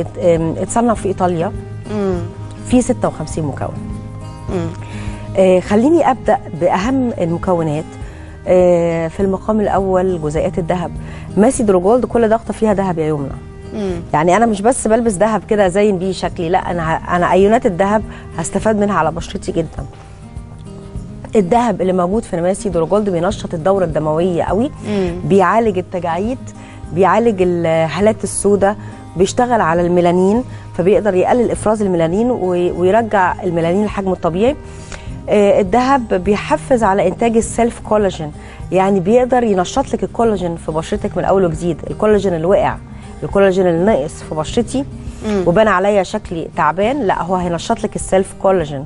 اتصنع في ايطاليا. مم. في ستة وخمسين مكون. مم. آه خليني ابدا باهم المكونات. آه في المقام الاول جزيئات الذهب. ماسي دروجولد كل ضغطه فيها ذهب يا يمنى. مم. يعني انا مش بس بلبس ذهب كده ازين بيه شكلي، لا انا انا ايونات الذهب هستفاد منها على بشرتي جدا. الذهب اللي موجود في ماسي دروجولد بينشط الدوره الدمويه قوي، مم. بيعالج التجاعيد، بيعالج الهالات السوداء، بيشتغل على الميلانين، فبيقدر يقلل افراز الميلانين ويرجع الميلانين لحجمه الطبيعي. آه الذهب بيحفز على انتاج السيلف كولاجين، يعني بيقدر ينشط لك الكولاجين في بشرتك من اول وجديد. الكولاجين اللي وقع، الكولاجين اللي ناقص في بشرتي وبان عليا شكلي تعبان، لا هو هينشط لك السيلف كولاجين.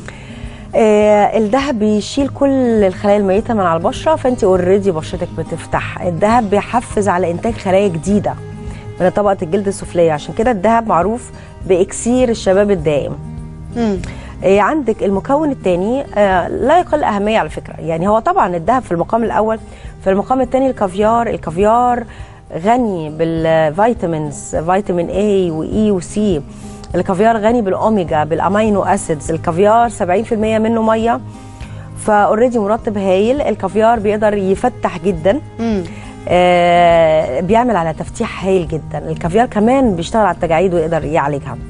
آه الذهب بيشيل كل الخلايا الميته من على البشره، فانت اوريدي بشرتك بتفتح. الذهب بيحفز على انتاج خلايا جديده من طبقه الجلد السفليه، عشان كده الذهب معروف باكسير الشباب الدائم. امم آه عندك المكون الثاني آه لا يقل اهميه على فكره، يعني هو طبعا الذهب في المقام الاول. في المقام الثاني الكافيار. الكافيار غني بالفيتامينز، فيتامين A وإي وسي. الكافيار غني بالاوميجا، بالامينو اسيدز. الكافيار سبعين في المية منه ميه، فاوريدي مرطب هايل. الكافيار بيقدر يفتح جدا. آه بيعمل على تفتيح هايل جدا. الكافيار كمان بيشتغل على التجاعيد ويقدر يعالجها.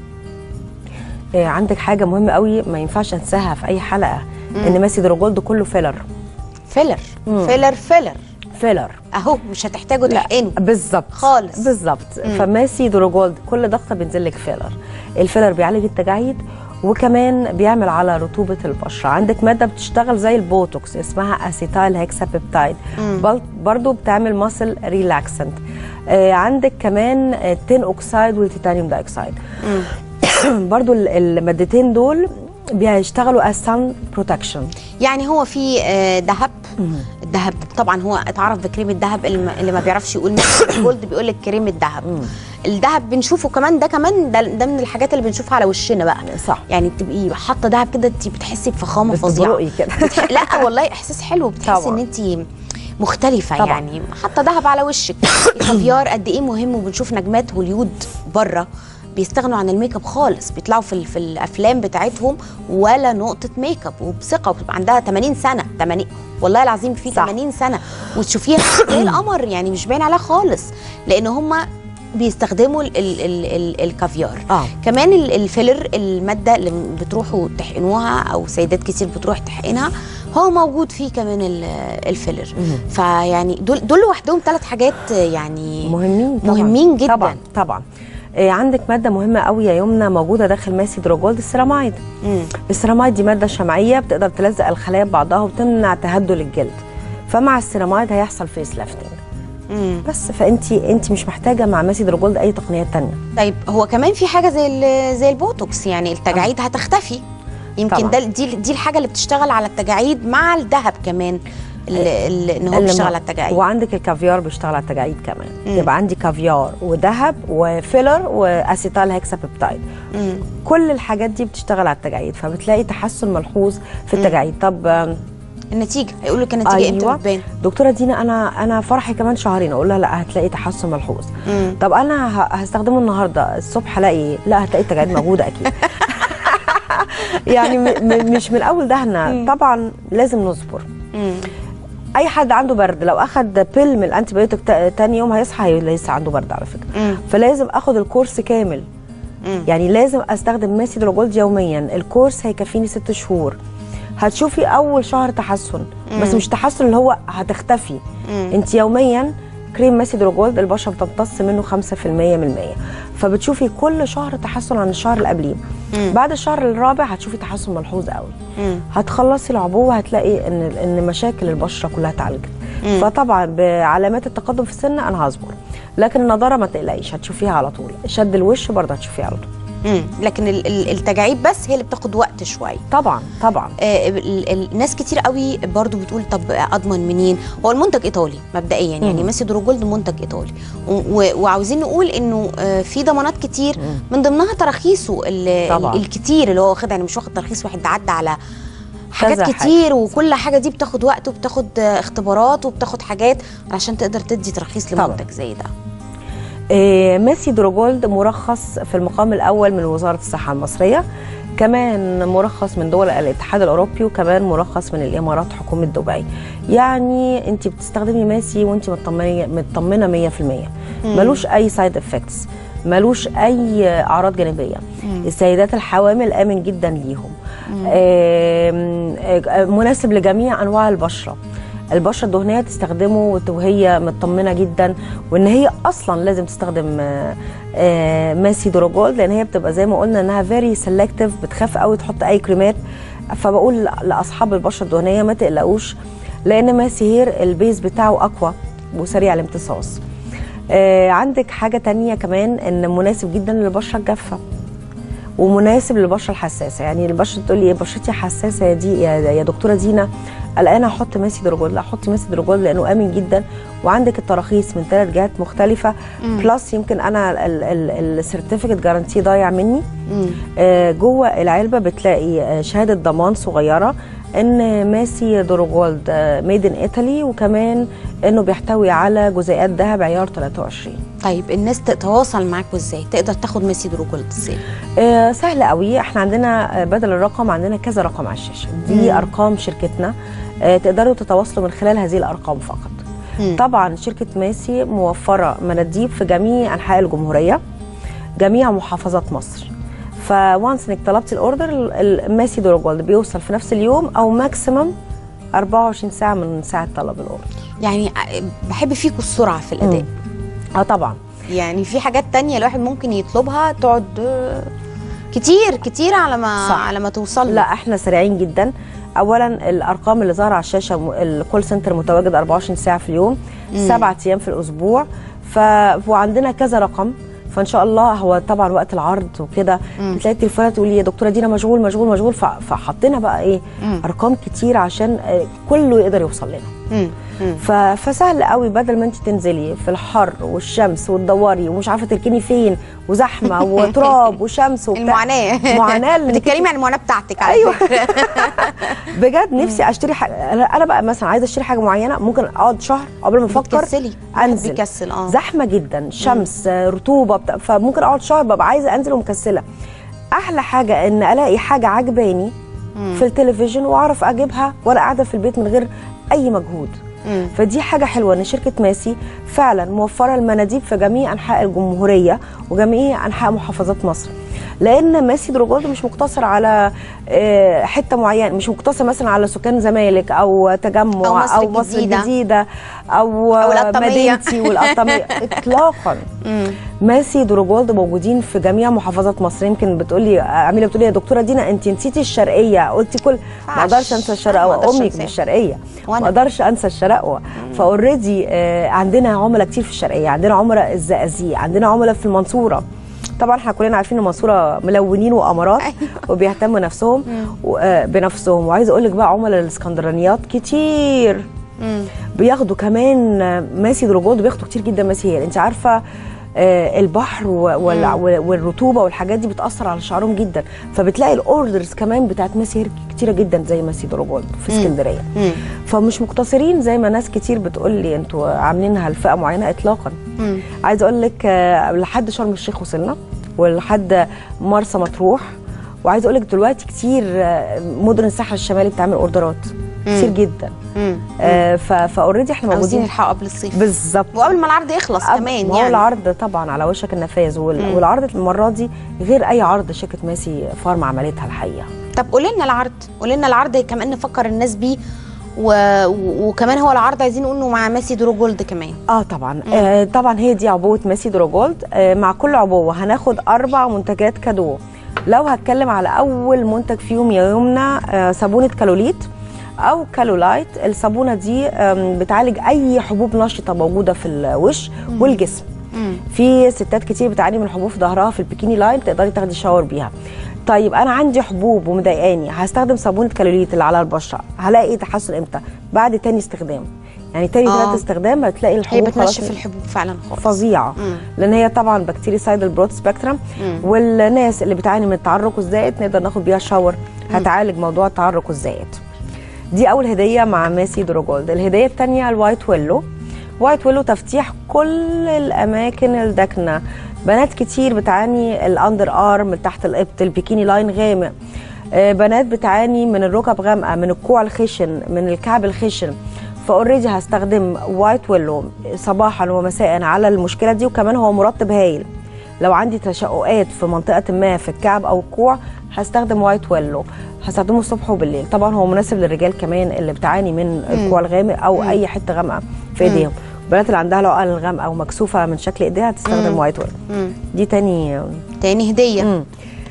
آه عندك حاجه مهمه قوي ما ينفعش انساها في اي حلقه، مم. ان ماسي دروجولد كله فيلر فيلر مم. فيلر فيلر فيلر اهو، مش هتحتاجوا تحقنوا بالظبط خالص بالظبط. فماسي دروجولد كل ضغطه بينزل لك فيلر. الفيلر بيعالج التجاعيد وكمان بيعمل على رطوبه البشره. عندك ماده بتشتغل زي البوتوكس اسمها اسيتايل هيكسابيبتايد، برضو بتعمل ماسل ريلاكسنت. آه عندك كمان التين اوكسايد والتيتانيوم دايوكسايد. برضو المادتين دول بيشتغلوا از سان بروتكشن. يعني هو في ذهب، الذهب طبعا هو اتعرف بكريم الذهب، اللي ما بيعرفش يقول جولد بيقول لك كريم الذهب. الذهب بنشوفه كمان، ده كمان ده, ده من الحاجات اللي بنشوفها على وشنا بقى، صح. يعني تبقي حاطه ذهب كده انت بتحسي بفخامه فظيعه كده. بتح... لا والله احساس حلو، بتحسي ان انت مختلفه طبعا. يعني حاطه ذهب على وشك. الكافيار قد ايه مهم، وبنشوف نجمات هوليود بره بيستغنوا عن الميك اب خالص، بيطلعوا في في الافلام بتاعتهم ولا نقطه ميك اب وبثقه، وبتبقى عندها ثمانين سنه ثمانين والله العظيم في صح. ثمانين سنه وتشوفيها زي القمر، يعني مش باين عليها خالص، لان هم بيستخدموا ال ال ال ال الكافيار. آه. كمان الفيلر، الماده اللي بتروحوا تحقنوها او سيدات كتير بتروح تحقنها، هو موجود فيه كمان الفيلر. مم. فيعني دول دول لوحدهم ثلاث حاجات يعني مهمين طبعًا. مهمين جدا طبعا طبعا. إيه عندك ماده مهمه قوي يا يمنى موجوده داخل ماسي دروجولد، السيرامايد. مم. السيرامايد دي ماده شمعيه بتقدر تلزق الخلايا ببعضها وتمنع تهدل الجلد، فمع السيرامايد هيحصل فيس لافتنج. مم. بس فانت انت مش محتاجه مع ماسي دروجولد اي تقنيات ثانيه. طيب هو كمان في حاجه زي زي البوتوكس، يعني التجاعيد آه. هتختفي يمكن. ده دي دي الحاجه اللي بتشتغل على التجاعيد مع الذهب كمان، ان هو بيشتغل على التجاعيد. وعندك الكافيار بيشتغل على التجاعيد كمان. مم. يبقى عندي كافيار وذهب وفيلر واسيتال هيكسابيبتايد، كل الحاجات دي بتشتغل على التجاعيد، فبتلاقي تحسن ملحوظ في التجاعيد. مم. طب النتيجه هيقول لك النتيجه امتى أيوة. بتبان؟ دكتوره دينا انا انا فرحي كمان شهرين، اقول لها لا هتلاقي تحسن ملحوظ. مم. طب انا هستخدمه النهارده الصبح هلاقي لا هتلاقي التجاعيد موجوده اكيد. يعني مش من اول دهنه. طبعا لازم نصبر. مم. اي حد عنده برد لو اخد بيل من الانتي بايوتيك تاني يوم هيصحى لسه عنده برد على فكره. مم. فلازم اخد الكورس كامل. مم. يعني لازم استخدم ماسي دروجولد يوميا، الكورس هيكفيني ست شهور. هتشوفي اول شهر تحسن. مم. بس مش تحسن اللي هو هتختفي. مم. انت يوميا كريم ماسي دروجولد البشره بتمتص منه خمسة في المية من المية، فبتشوفي كل شهر تحسن عن الشهر اللي قبليه. بعد الشهر الرابع هتشوفي تحسن ملحوظ قوي. مم. هتخلصي العبوه هتلاقي ان ان مشاكل البشره كلها اتعالجت. فطبعا بعلامات التقدم في السن انا هصبر، لكن النضاره ما تقلقيش هتشوفيها على طول، شد الوش برضه هتشوفيها على طول. امم لكن التجاعيد بس هي اللي بتاخد وقت شويه. طبعا طبعا. آه الناس كتير قوي برضو بتقول طب اضمن منين؟ هو المنتج ايطالي مبدئيا، يعني ماسي دروجولد منتج ايطالي، وعاوزين نقول انه آه في ضمانات كتير، مم. من ضمنها تراخيصه الكتير اللي هو واخدها، يعني مش واخد ترخيص واحد، ده عدى على حاجات كتير حاجة. وكل حاجه دي بتاخد وقت وبتاخد اختبارات وبتاخد حاجات علشان تقدر تدي ترخيص لمنتج زي ده. ماسي دروجولد مرخص في المقام الاول من وزاره الصحه المصريه، كمان مرخص من دول الاتحاد الاوروبي، وكمان مرخص من الامارات حكومه دبي. يعني انت بتستخدمي ماسي وانت مطمنه مطمنه مية في المية، ملوش اي سايد افكتس، ملوش اي اعراض جانبيه. مم. السيدات الحوامل امن جدا ليهم. آه مناسب لجميع انواع البشره. البشره الدهنيه تستخدمه وهي مطمنه جدا، وان هي اصلا لازم تستخدم آآ آآ ماسي دروجولد، لان هي بتبقى زي ما قلنا انها فيري سيلكتيف، بتخاف قوي تحط اي كريمات. فبقول لاصحاب البشره الدهنيه ما تقلقوش، لان ماسي هير البيز بتاعه اقوى وسريع الامتصاص. عندك حاجه تانية كمان، ان مناسب جدا للبشره الجافه ومناسب للبشره الحساسه. يعني البشره تقول لي بشرتي حساسه يا دي يا دكتوره دينا، الان احط ماسي دروجولد؟ لا، حطي ماسي دروجولد لانه امن جدا، وعندك التراخيص من ثلاث جهات مختلفه. مم. بلس يمكن انا السيرتيفيكت جارانتي ضايع مني. آه جوه العلبه بتلاقي شهاده ضمان صغيره ان ماسي دروجولد ميد ان ايطالي، وكمان انه بيحتوي على جزيئات ذهب عيار ثلاثة وعشرين. طيب الناس تتواصل معاكوا ازاي؟ تقدر تاخد ماسي دروجولد ازاي؟ آه سهل قوي، احنا عندنا بدل الرقم عندنا كذا رقم على الشاشه، دي مم. ارقام شركتنا. آه تقدروا تتواصلوا من خلال هذه الارقام فقط. مم. طبعا شركه ماسي موفره مناديب في جميع انحاء الجمهوريه، جميع محافظات مصر. فوانس انك طلبتي الاوردر، الماسي دروجولد بيوصل في نفس اليوم او ماكسيمم أربعة وعشرين ساعه من ساعه طلب الاوردر. يعني بحب فيكم السرعه في الاداء. اه طبعا. يعني في حاجات تانية الواحد ممكن يطلبها تقعد كتير كتير على ما صح. على ما توصل. لا احنا سريعين جدا. اولا الارقام اللي ظاهره على الشاشه، الكول سنتر متواجد أربعة وعشرين ساعه في اليوم، سبعة ايام في الاسبوع. ف... وعندنا كذا رقم، فان شاء الله هو طبعا وقت العرض وكده بتلاقي التليفونات تقول لي يا دكتوره دينا مشغول مشغول مشغول، فحطينا بقى ايه مم. ارقام كتير عشان كله يقدر يوصل لنا. مم. مم. فسهل قوي، بدل ما انت تنزلي في الحر والشمس وتدوري ومش عارفه تركني فين وزحمه وتراب وشمس وبتاع. المعاناه معاناه بتتكلمي عن المعاناه بتاعتك على أيوة. فكره. بجد نفسي اشتري حاجه، انا بقى مثلا عايزه اشتري حاجه معينه ممكن اقعد شهر قبل ما افكر انزل. بيكسل اه زحمه جدا، شمس مم. رطوبه بتاع، فممكن اقعد شهر ببقى عايزه انزل ومكسله. احلى حاجه ان الاقي حاجه عجباني في التلفزيون واعرف اجيبها وانا قاعده في البيت من غير اي مجهود. مم. فدي حاجه حلوه ان شركه ماسي فعلا موفره المناديب في جميع انحاء الجمهوريه وجميع انحاء محافظات مصر. لان ماسي دروجولد مش مقتصر على حته معينه، مش مقتصر مثلا على سكان زمالك او تجمع او مصر, أو مصر الجديده. الجديده او, أو مدينتي والقطاميه اطلاقا. ماسي دروجولد موجودين في جميع محافظات مصر. يمكن بتقولي عميله بتقولي يا دكتوره دينا انت نسيتي الشرقيه، قلتي كل ما اقدرش انسى الشرقاوه، امك من الشرقيه ما اقدرش انسى الشرقاوه. فاوريدي عندنا عملاء كتير في الشرقيه، عندنا عملاء الزقازيق، عندنا عملاء في المنصوره. طبعا احنا كلنا عارفين ان المنصوره ملونين وامارات وبيهتموا نفسهم بنفسهم. وعايزه اقول لك بقى عملاء الاسكندرانيات كتير بياخدوا كمان ماسي دروجولد، بياخدوا كتير جدا ماسي هير. انت عارفه البحر والرطوبه والحاجات دي بتاثر على شعرهم جدا، فبتلاقي الاوردرز كمان بتاعت ماسي هير كتيره جدا زي ماسي دروجولد في اسكندريه. فمش مقتصرين زي ما ناس كتير بتقول لي انتوا عاملينها لفئه معينه، اطلاقا. عايزه اقول لك لحد شرم الشيخ وصلنا ولحد مرسى مطروح، وعايزه اقول لك دلوقتي كتير مدن الساحل الشمالي بتعمل اوردرات كتير جدا. آه فاوريدي احنا موجودين. عاوزين نلحق قبل الصيف بالظبط، وقبل ما العرض يخلص كمان. ما هو يعني العرض طبعا على وشك النفاذ، والعرض المره دي غير اي عرض شركه ماسي فارما عملتها الحقيقه. طب قولي لنا العرض، قولي لنا العرض كمان نفكر الناس بيه، و... وكمان هو العرض عايزين نقول انه مع ماسي دروجولد كمان. اه طبعا. آه طبعا هي دي عبوه ماسي دروجولد. آه مع كل عبوه هناخد اربع منتجات كادو. لو هتكلم على اول منتج فيهم يا يمنى، آه صابونه كالوليت او كالولايت. الصابونه دي بتعالج اي حبوب نشطه موجوده في الوش مم. والجسم. مم. في ستات كتير بتعاني من حبوب في ظهرها في البيكيني لاين، تقدري تاخدي شاور بيها. طيب انا عندي حبوب ومضايقاني، هستخدم صابونه كالوليت اللي على البشره، هلاقي تحسن امتى؟ بعد تاني استخدام. يعني تاني ثلاث استخدام هتلاقي الحبوب هي بتنشف الحبوب فعلا خالص فظيعه. مم. لان هي طبعا بكتيريسايد برود سبيكترم، والناس اللي بتعاني من التعرق الزائد نقدر ناخد بيها شاور، هتعالج موضوع التعرق الزائد. دي اول هديه مع ماسي دروجولد. الهديه الثانيه الوايت ويلو. وايت ويلو تفتيح كل الاماكن الداكنه. بنات كتير بتعاني الاندر ارم تحت الابط، البيكيني لاين غامق. بنات بتعاني من الركب غامقه، من الكوع الخشن، من الكعب الخشن. فاوريدي هستخدم وايت ويلو صباحا ومساء على المشكله دي، وكمان هو مرطب هايل. لو عندي تشققات في منطقه ما في الكعب او الكوع هستخدم وايت ويلو، هستخدمه الصبح وبالليل. طبعا هو مناسب للرجال كمان اللي بتعاني من الكوع الغامق او مم. اي حته غامقه في ايديهم. البنات اللي عندها العقل الغامقه او مكسوفه من شكل ايديها هتستخدم وايت ويلو. دي تاني تاني هديه. مم.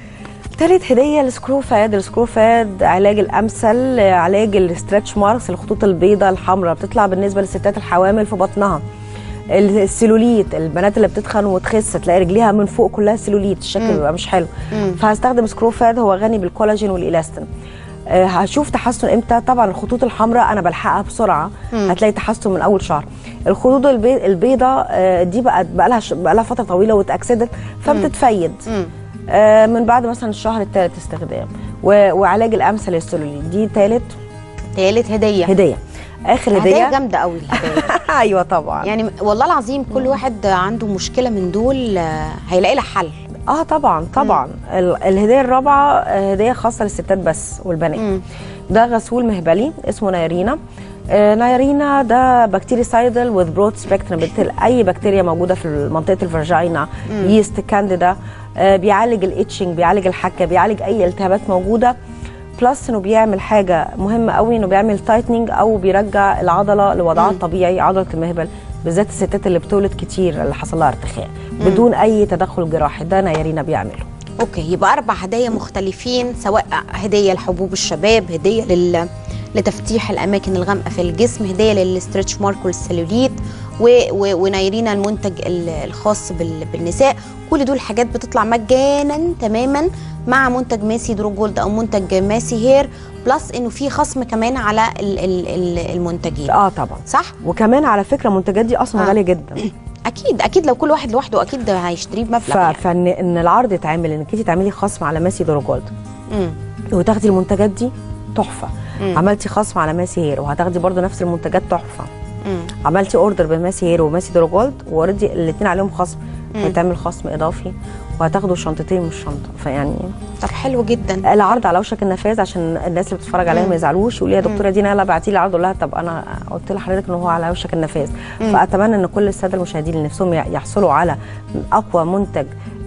تالت هديه السكرو فاد. السكرو فاد علاج الامثل، علاج الاسترتش ماركس، الخطوط البيضاء الحمراء بتطلع بالنسبه للستات الحوامل في بطنها. السيلوليت، البنات اللي بتتخن وتخس تلاقي رجليها من فوق كلها سيلوليت، الشكل بيبقى مش حلو. مم. فهستخدم سكرو فاد، هو غني بالكولاجين والالاستين. أه هشوف تحسن امتى؟ طبعا الخطوط الحمراء انا بلحقها بسرعه. مم. هتلاقي تحسن من اول شهر. الخطوط البي... البيضاء أه دي بقى بقى لها ش... بقى لها فتره طويله واتاكسدت فبتتفيد. مم. أه من بعد مثلا الشهر الثالث استخدام. و... وعلاج الامثل للسيلوليت. دي ثالث ثالث هديه هديه اخر هديه. هديه جامده قوي الهديه. ايوه طبعا. يعني والله العظيم كل واحد عنده مشكله من دول هيلاقي لها حل. اه طبعا طبعا. مم. الهديه الرابعه هديه خاصه للستات بس والبنات. مم. ده غسول مهبلي اسمه نايرينا. آه نايرينا ده بكتيريسايدل وذ برود سبيكترم، اي بكتيريا موجوده في منطقه الفرجينا، ييست، كانديدا. آه بيعالج الاتشنج، بيعالج الحكه، بيعالج اي التهابات موجوده. بلس انه بيعمل حاجه مهمه قوي، انه بيعمل تايتنينج او بيرجع العضله لوضعها الطبيعي، عضله المهبل، بالذات الستات اللي بتولد كتير اللي حصل لها ارتخاء بدون اي تدخل جراحي، ده نايرينا بيعمله. اوكي، يبقى اربع هدايا مختلفين، سواء هديه لحبوب الشباب، هديه لل لتفتيح الاماكن الغامقه في الجسم، هديه للستريتش مارك والسلوليت، و... و... ونايرينا المنتج الخاص بال... بالنساء. كل دول حاجات بتطلع مجانا تماما مع منتج ماسي درو جولد او منتج ماسي هير، بلس انه في خصم كمان على ال... ال... المنتجين. اه طبعا صح. وكمان على فكره المنتجات دي اصلا آه. غاليه جدا. اكيد اكيد، لو كل واحد لوحده اكيد هيشتريه بمبلغ. ف... يعني. فان ان العرض يتعمل انك انت تعملي خصم على ماسي درو جولد وتاخدي المنتجات دي تحفه. مم. عملتي خصم على ماسي هير وهتاخدي برضو نفس المنتجات تحفه. مم. عملتي اوردر بماسي هير وماسي درو جولد واوريدي الاثنين عليهم خصم، هتعمل خصم اضافي وهتاخدوا شنطتين مش شنطه. فيعني طب حلو جدا. العرض على وشك النفاذ عشان الناس اللي بتتفرج عليها ما يزعلوش يقولوا لي يا دكتوره دينا يلا ابعتي لي عرض. اقول لها طب انا قلت لحضرتك ان هو على وشك النفاذ. مم. فاتمنى ان كل الساده المشاهدين اللي نفسهم يحصلوا على اقوى منتج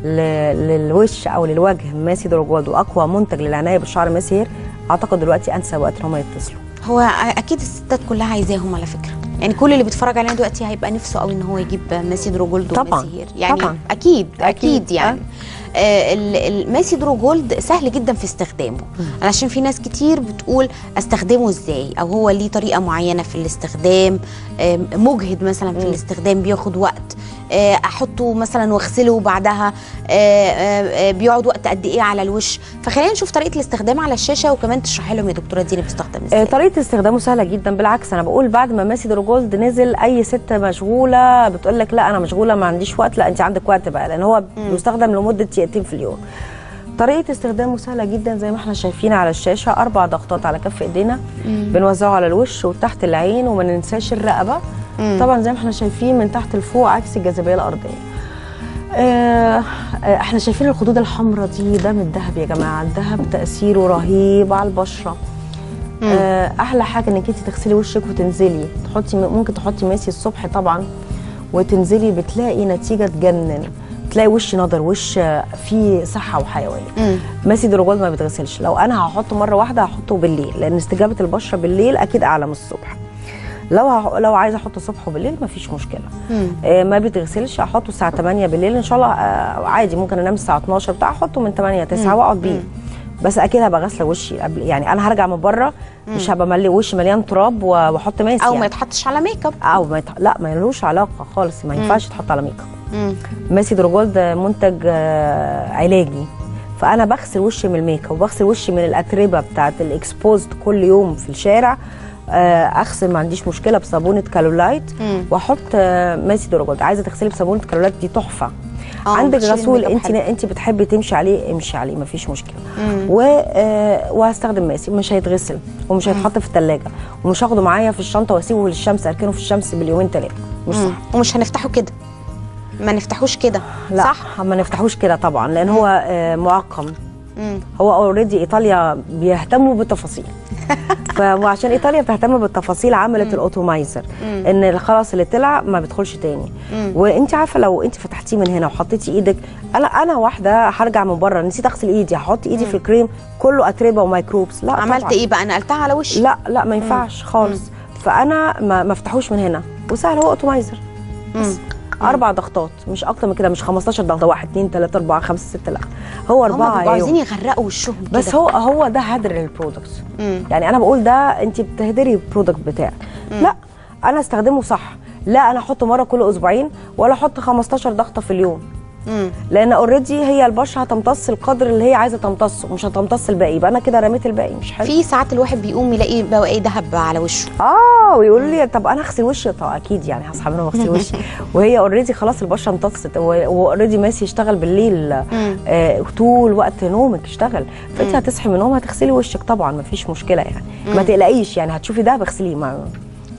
للوش او للوجه ماسي درو جولد واقوى منتج للعنايه بالشعر ماسي هير، اعتقد دلوقتي انسب وقت ان هم يتصلوا. هو اكيد الستات كلها عايزاهم على فكره، يعني كل اللي بيتفرج علينا دلوقتي هيبقى نفسه قوي ان هو يجيب ماسي درو جولد وماسي هير، يعني طبعا. اكيد اكيد, أكيد يعني أه؟ آه الماسي درو جولد سهل جدا في استخدامه، علشان في ناس كتير بتقول استخدمه ازاي، او هو ليه طريقه معينه في الاستخدام، آه مجهد مثلا في م. الاستخدام، بياخد وقت، آه احطه مثلا واغسله بعدها، آه آه بيقعد وقت قد ايه على الوش. فخلينا نشوف طريقه الاستخدام على الشاشه، وكمان تشرحي لهم يا دكتوره دينا بيستخدم ازاي. آه طريقه استخدامه سهله جدا، بالعكس انا بقول بعد ما ماسي درو جولد نزل اي ست مشغوله بتقول لك لا انا مشغوله ما عنديش وقت، لا انت عندك وقت بقى، لان هو م. بيستخدم لمده دقيقتين في اليوم. طريقه استخدامه سهله جدا زي ما احنا شايفين على الشاشه، اربع ضغطات على كف ايدينا بنوزعه على الوش وتحت العين، وما ننساش الرقبه. مم. طبعا زي ما احنا شايفين من تحت لفوق عكس الجاذبيه الارضيه. اه احنا شايفين الخدود الحمراء دي، ده من الذهب يا جماعه، الذهب تاثيره رهيب على البشره. اه احلى حاجه انك انت تغسلي وشك وتنزلي، تحطي ممكن تحطي ماسي الصبح طبعا وتنزلي بتلاقي نتيجه تجنن، تلاقي وش نضر، وش فيه صحه وحيويه. ماسي درو جولد ما بيتغسلش، لو انا هحطه مره واحده هحطه بالليل، لان استجابه البشره بالليل اكيد اعلى من الصبح. لو لو عايزه احطه الصبح وبالليل مفيش مشكله. آه ما بيتغسلش، احطه الساعه تمانية بالليل ان شاء الله. آه عادي ممكن انام الساعه اتناشر بتاع، احطه من تمانية تسعة واقعد بيه. بس اكيد هبقى غاسله وشي قبل، يعني انا هرجع من بره مش هبقى ملي وشي مليان تراب واحط ماسي، او يعني. ما يتحطش على ميك اب، او ما يت... لا ما لهوش علاقه خالص، ما ينفعش يتحط على ميك اب. ماسي درو جولد منتج آه علاجي، فانا بغسل وشي من الميك اب وبغسل وشي من الاتربه بتاعت الاكسبوزد كل يوم في الشارع. اغسل ما عنديش مشكله بصابونه كالولايت واحط ماسي درو جولد. عايزه تغسلي بصابونه كالولايت دي تحفه. عندك غسول انت انت بتحبي تمشي عليه امشي عليه مفيش مشكله. و آه وهستخدم ماسي مش هيتغسل ومش هيتحط في الثلاجه ومش هاخده معايا في الشنطه واسيبه للشمس اركنه في الشمس باليومين ثلاثه، مش صح. ومش هنفتحه كده، ما نفتحوش كده، لا صح؟ ما نفتحوش كده طبعا، لان مم. هو آه معقم. مم. هو اوريدي ايطاليا بيهتموا بالتفاصيل فعشان ايطاليا بتهتم بالتفاصيل عملت الاوتومايزر ان خلاص اللي طلع ما بيدخلش تاني. وانت عارفه لو انت فتحتيه من هنا وحطيتي ايدك، انا انا واحده هرجع من بره نسيت اغسل ايدي، هحط ايدي مم. في الكريم كله اتربه وميكروبس، لا عملت طبعا. ايه بقى؟ نقلتها على وشي؟ لا لا ما ينفعش خالص. مم. فانا ما, ما افتحوش من هنا وسهل، هو اوتومايزر بس اربع ضغطات مش اكتر من كده، مش خمستاشر ضغطه، واحد اتنين تلاته اربعه خمسه سته، لا هو اربعه. هم بيبقوا عايزين يغرقوا وشهم كده، بس هو هو ده هدر للبرودكتس. يعني انا بقول ده انت بتهدري البرودكت بتاعك. لا انا استخدمه صح، لا انا احطه مره كل اسبوعين ولا احط خمستاشر ضغطه في اليوم. مم. لان اوريدي هي البشره هتمتص القدر اللي هي عايزه تمتصه، مش هتمتص الباقي، يبقى انا كده رميت الباقي، مش حلو. في ساعات الواحد بيقوم يلاقي بواقي دهب على وشه، اه ويقولوا لي طب انا اغسل وشي، طب اكيد يعني هصحى منهم واغسل وشي وهي اوريدي خلاص البشره امتصت، واوريدي ماسي يشتغل بالليل آه طول وقت نومك يشتغل، فانت هتصحي من النوم هتغسلي وشك طبعا مفيش مشكله يعني. مم. ما تقلقيش يعني، هتشوفي ده بغسليه. ما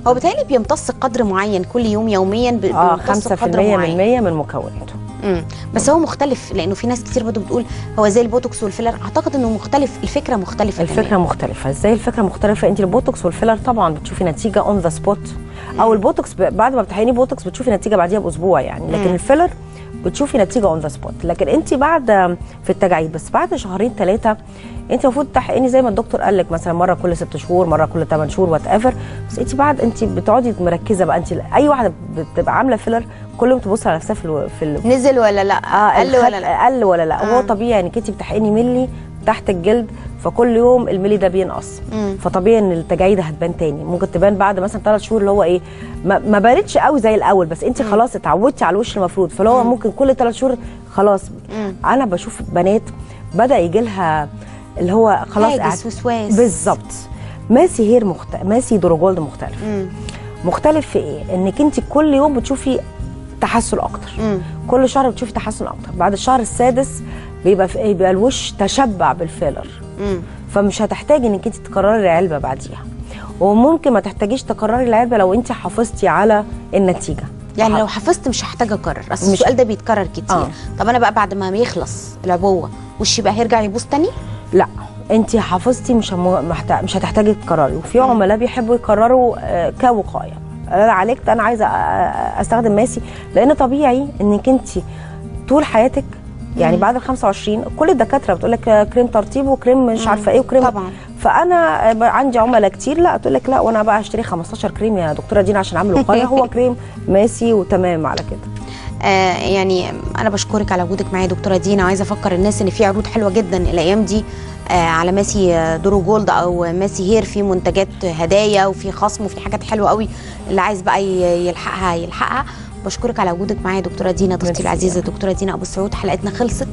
هو بالتالي بيمتص قدر معين كل يوم يوميا، بيمتص اه خمسة في المية قدر من مية من مكوناته. امم بس هو مختلف، لانه في ناس كتير برضه بتقول هو زي البوتوكس والفيلر، اعتقد انه مختلف، الفكره مختلفه. الفكره كمان. مختلفه ازاي الفكره مختلفه؟ انت البوتوكس والفيلر طبعا بتشوفي نتيجه اون ذا سبوت، او البوتوكس بعد ما بتحقني بوتوكس بتشوفي نتيجه بعديها باسبوع يعني، لكن مم. الفيلر بتشوفي نتيجه اون ذا سبوت. لكن انت بعد في التجاعيد بس بعد شهرين ثلاثه انت المفروض تحقني زي ما الدكتور قال لك، مثلا مره كل ست شهور، مره كل ثمان شهور، وات ايفر. بس انت بعد انت بتقعدي مركزه بقى، انت اي واحده بتبقى عامله فيلر كل يوم تبص على نفسها في في نزل ولا لا، آه قل ولا لا، قل ولا لا. آه. هو طبيعي انك انت بتحقني ملي تحت الجلد، فكل يوم الملي ده بينقص، مم. فطبيعي ان التجاعيد هتبان تاني، ممكن تبان بعد مثلا ثلاث شهور اللي هو ايه ما, ما بانتش قوي زي الاول، بس انت خلاص اتعودتي على الوش المفروض، فاللي هو ممكن كل ثلاث شهور خلاص. مم. انا بشوف بنات بدا يجي لها اللي هو خلاص هاجس وسواس بالظبط. ماسي هير مختلف، ماسي دورو-جولد مختلف. مم. مختلف في ايه؟ انك انت كل يوم بتشوفي تحسن اكتر، مم. كل شهر بتشوفي تحسن اكتر، بعد الشهر السادس بيبقى في بيبقى الوش تشبع بالفيلر، مم. فمش هتحتاجي انك انت تكرري العلبه بعديها، وممكن ما تحتاجيش تكرري العلبه لو انت حافظتي على النتيجه. يعني لو حفظت مش هحتاج اكرر، اصل السؤال ده بيتكرر كتير. آه. طب انا بقى بعد ما يخلص العبوه وشي بقى هيرجع يبوظ تاني؟ لا، انت حافظتي مش محتاج مش هتحتاجي تكرري. وفي عملاء بيحبوا يكرروا آه كوقايه، انا عالجت انا عايزه استخدم ماسي، لان طبيعي انك انت طول حياتك يعني بعد ال خمسة وعشرين كل الدكاتره بتقول لك كريم ترطيب وكريم مش عارفه ايه وكريم طبعا. فانا عندي عملاء كتير لا تقول لك لا، وانا بقى اشتري خمستاشر كريم يا دكتوره دينا عشان اعمل وقايه، هو كريم ماسي وتمام على كده. آه يعني انا بشكرك على وجودك معايا دكتوره دينا، وعايزه افكر الناس ان في عروض حلوه جدا الايام دي آه على ماسي دورو-جولد او ماسي هير، في منتجات هدايا وفي خصم وفي حاجات حلوه قوي، اللي عايز بقى يلحقها يلحقها. بشكرك على وجودك معايا دكتوره دينا، ضيفتي العزيزه دكتوره دينا ابو السعود. حلقتنا خلصت،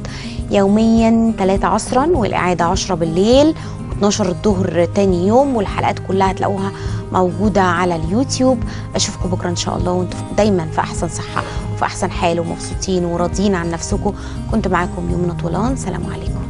يوميا ثلاثة عصرا والاعاده عشرة بالليل واثناشر الظهر تاني يوم، والحلقات كلها هتلاقوها موجوده على اليوتيوب. اشوفكم بكره ان شاء الله وانتم دايما في احسن صحه وفي احسن حال ومبسوطين وراضيين عن نفسكم. كنت معاكم يمنى طولان، سلام عليكم.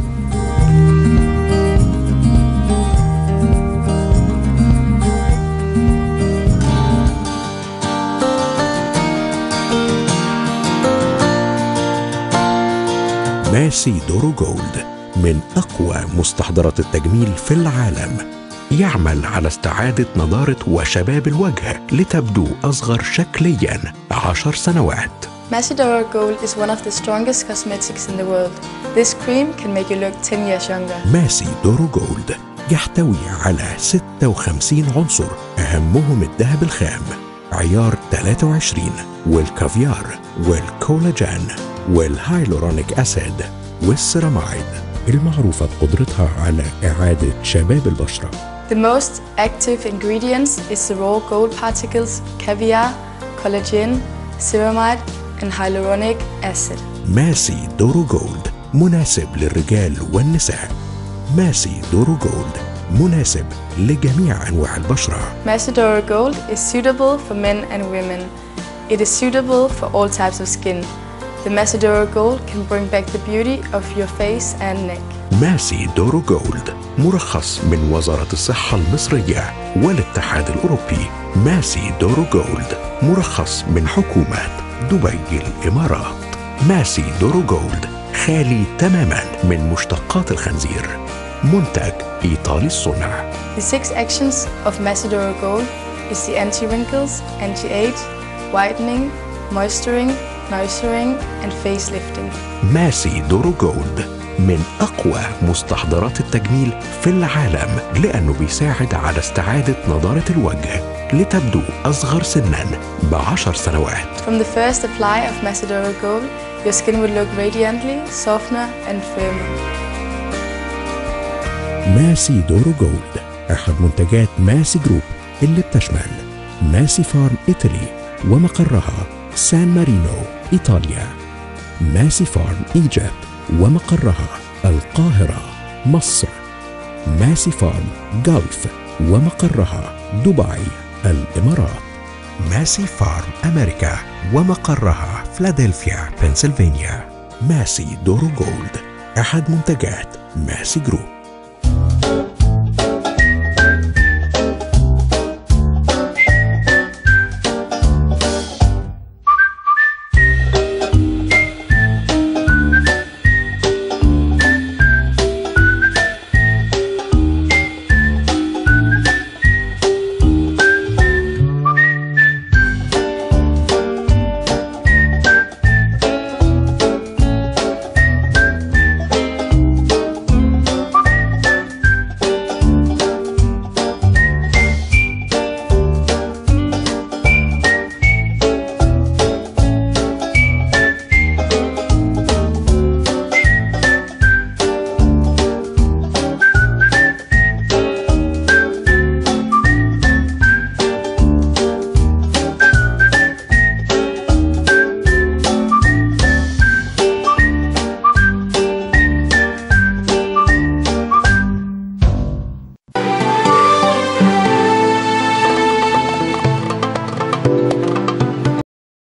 ماسي دورو-جولد من أقوى مستحضرات التجميل في العالم، يعمل على استعادة نضارة وشباب الوجه لتبدو أصغر شكلياً عشر سنوات. Masi Doro-Gold is one of the strongest cosmetics in the world. This cream can make you look ten years younger. ماسي دورو-جولد يحتوي على ستة وخمسين عنصر، أهمهم الذهب الخام عيار ثلاثة وعشرين والكافيار والكولاجين والهايلورونيك أسيد والسيراميد، المعروفة بقدرتها على إعادة شباب البشرة. The most active ingredients is the raw gold particles, caviar, collagen, ceramide and hyaluronic acid. ماسي دورو-جولد مناسب للرجال والنساء. ماسي دورو-جولد مناسب لجميع أنواع البشرة. Masi Doro-Gold is suitable for men and women. It is suitable for all types of skin. The Masi Doro-Gold can bring back the beauty of your face and neck. ماسي دورو-جولد مرخص من وزارة الصحة المصرية والاتحاد الأوروبي. ماسي دورو-جولد مرخص من حكومة دبي الإمارات. ماسي دورو-جولد خالي تماما من مشتقات الخنزير، منتج إيطالي الصنع. The six actions of Masi Doro-Gold is the anti-wrinkles, anti-age, whitening, moisturing, nourishing and facelifting. ماسي دورو-جولد من أقوى مستحضرات التجميل في العالم، لأنه بيساعد على استعادة نضارة الوجه لتبدو أصغر سناً بعشر سنوات. From the first apply of Masi Doro-Gold, your skin will look radiantly, softer and firmer. ماسي دورو-جولد أحد منتجات ماسي جروب اللي بتشمل ماسي فارم إيطالي ومقرها سان مارينو إيطاليا، ماسي فارم إيجيبت ومقرها القاهرة مصر، ماسي فارم جلف ومقرها دبي الإمارات، ماسي فارم أمريكا ومقرها فلادلفيا بنسلفانيا. ماسي دورو-جولد أحد منتجات ماسي جروب.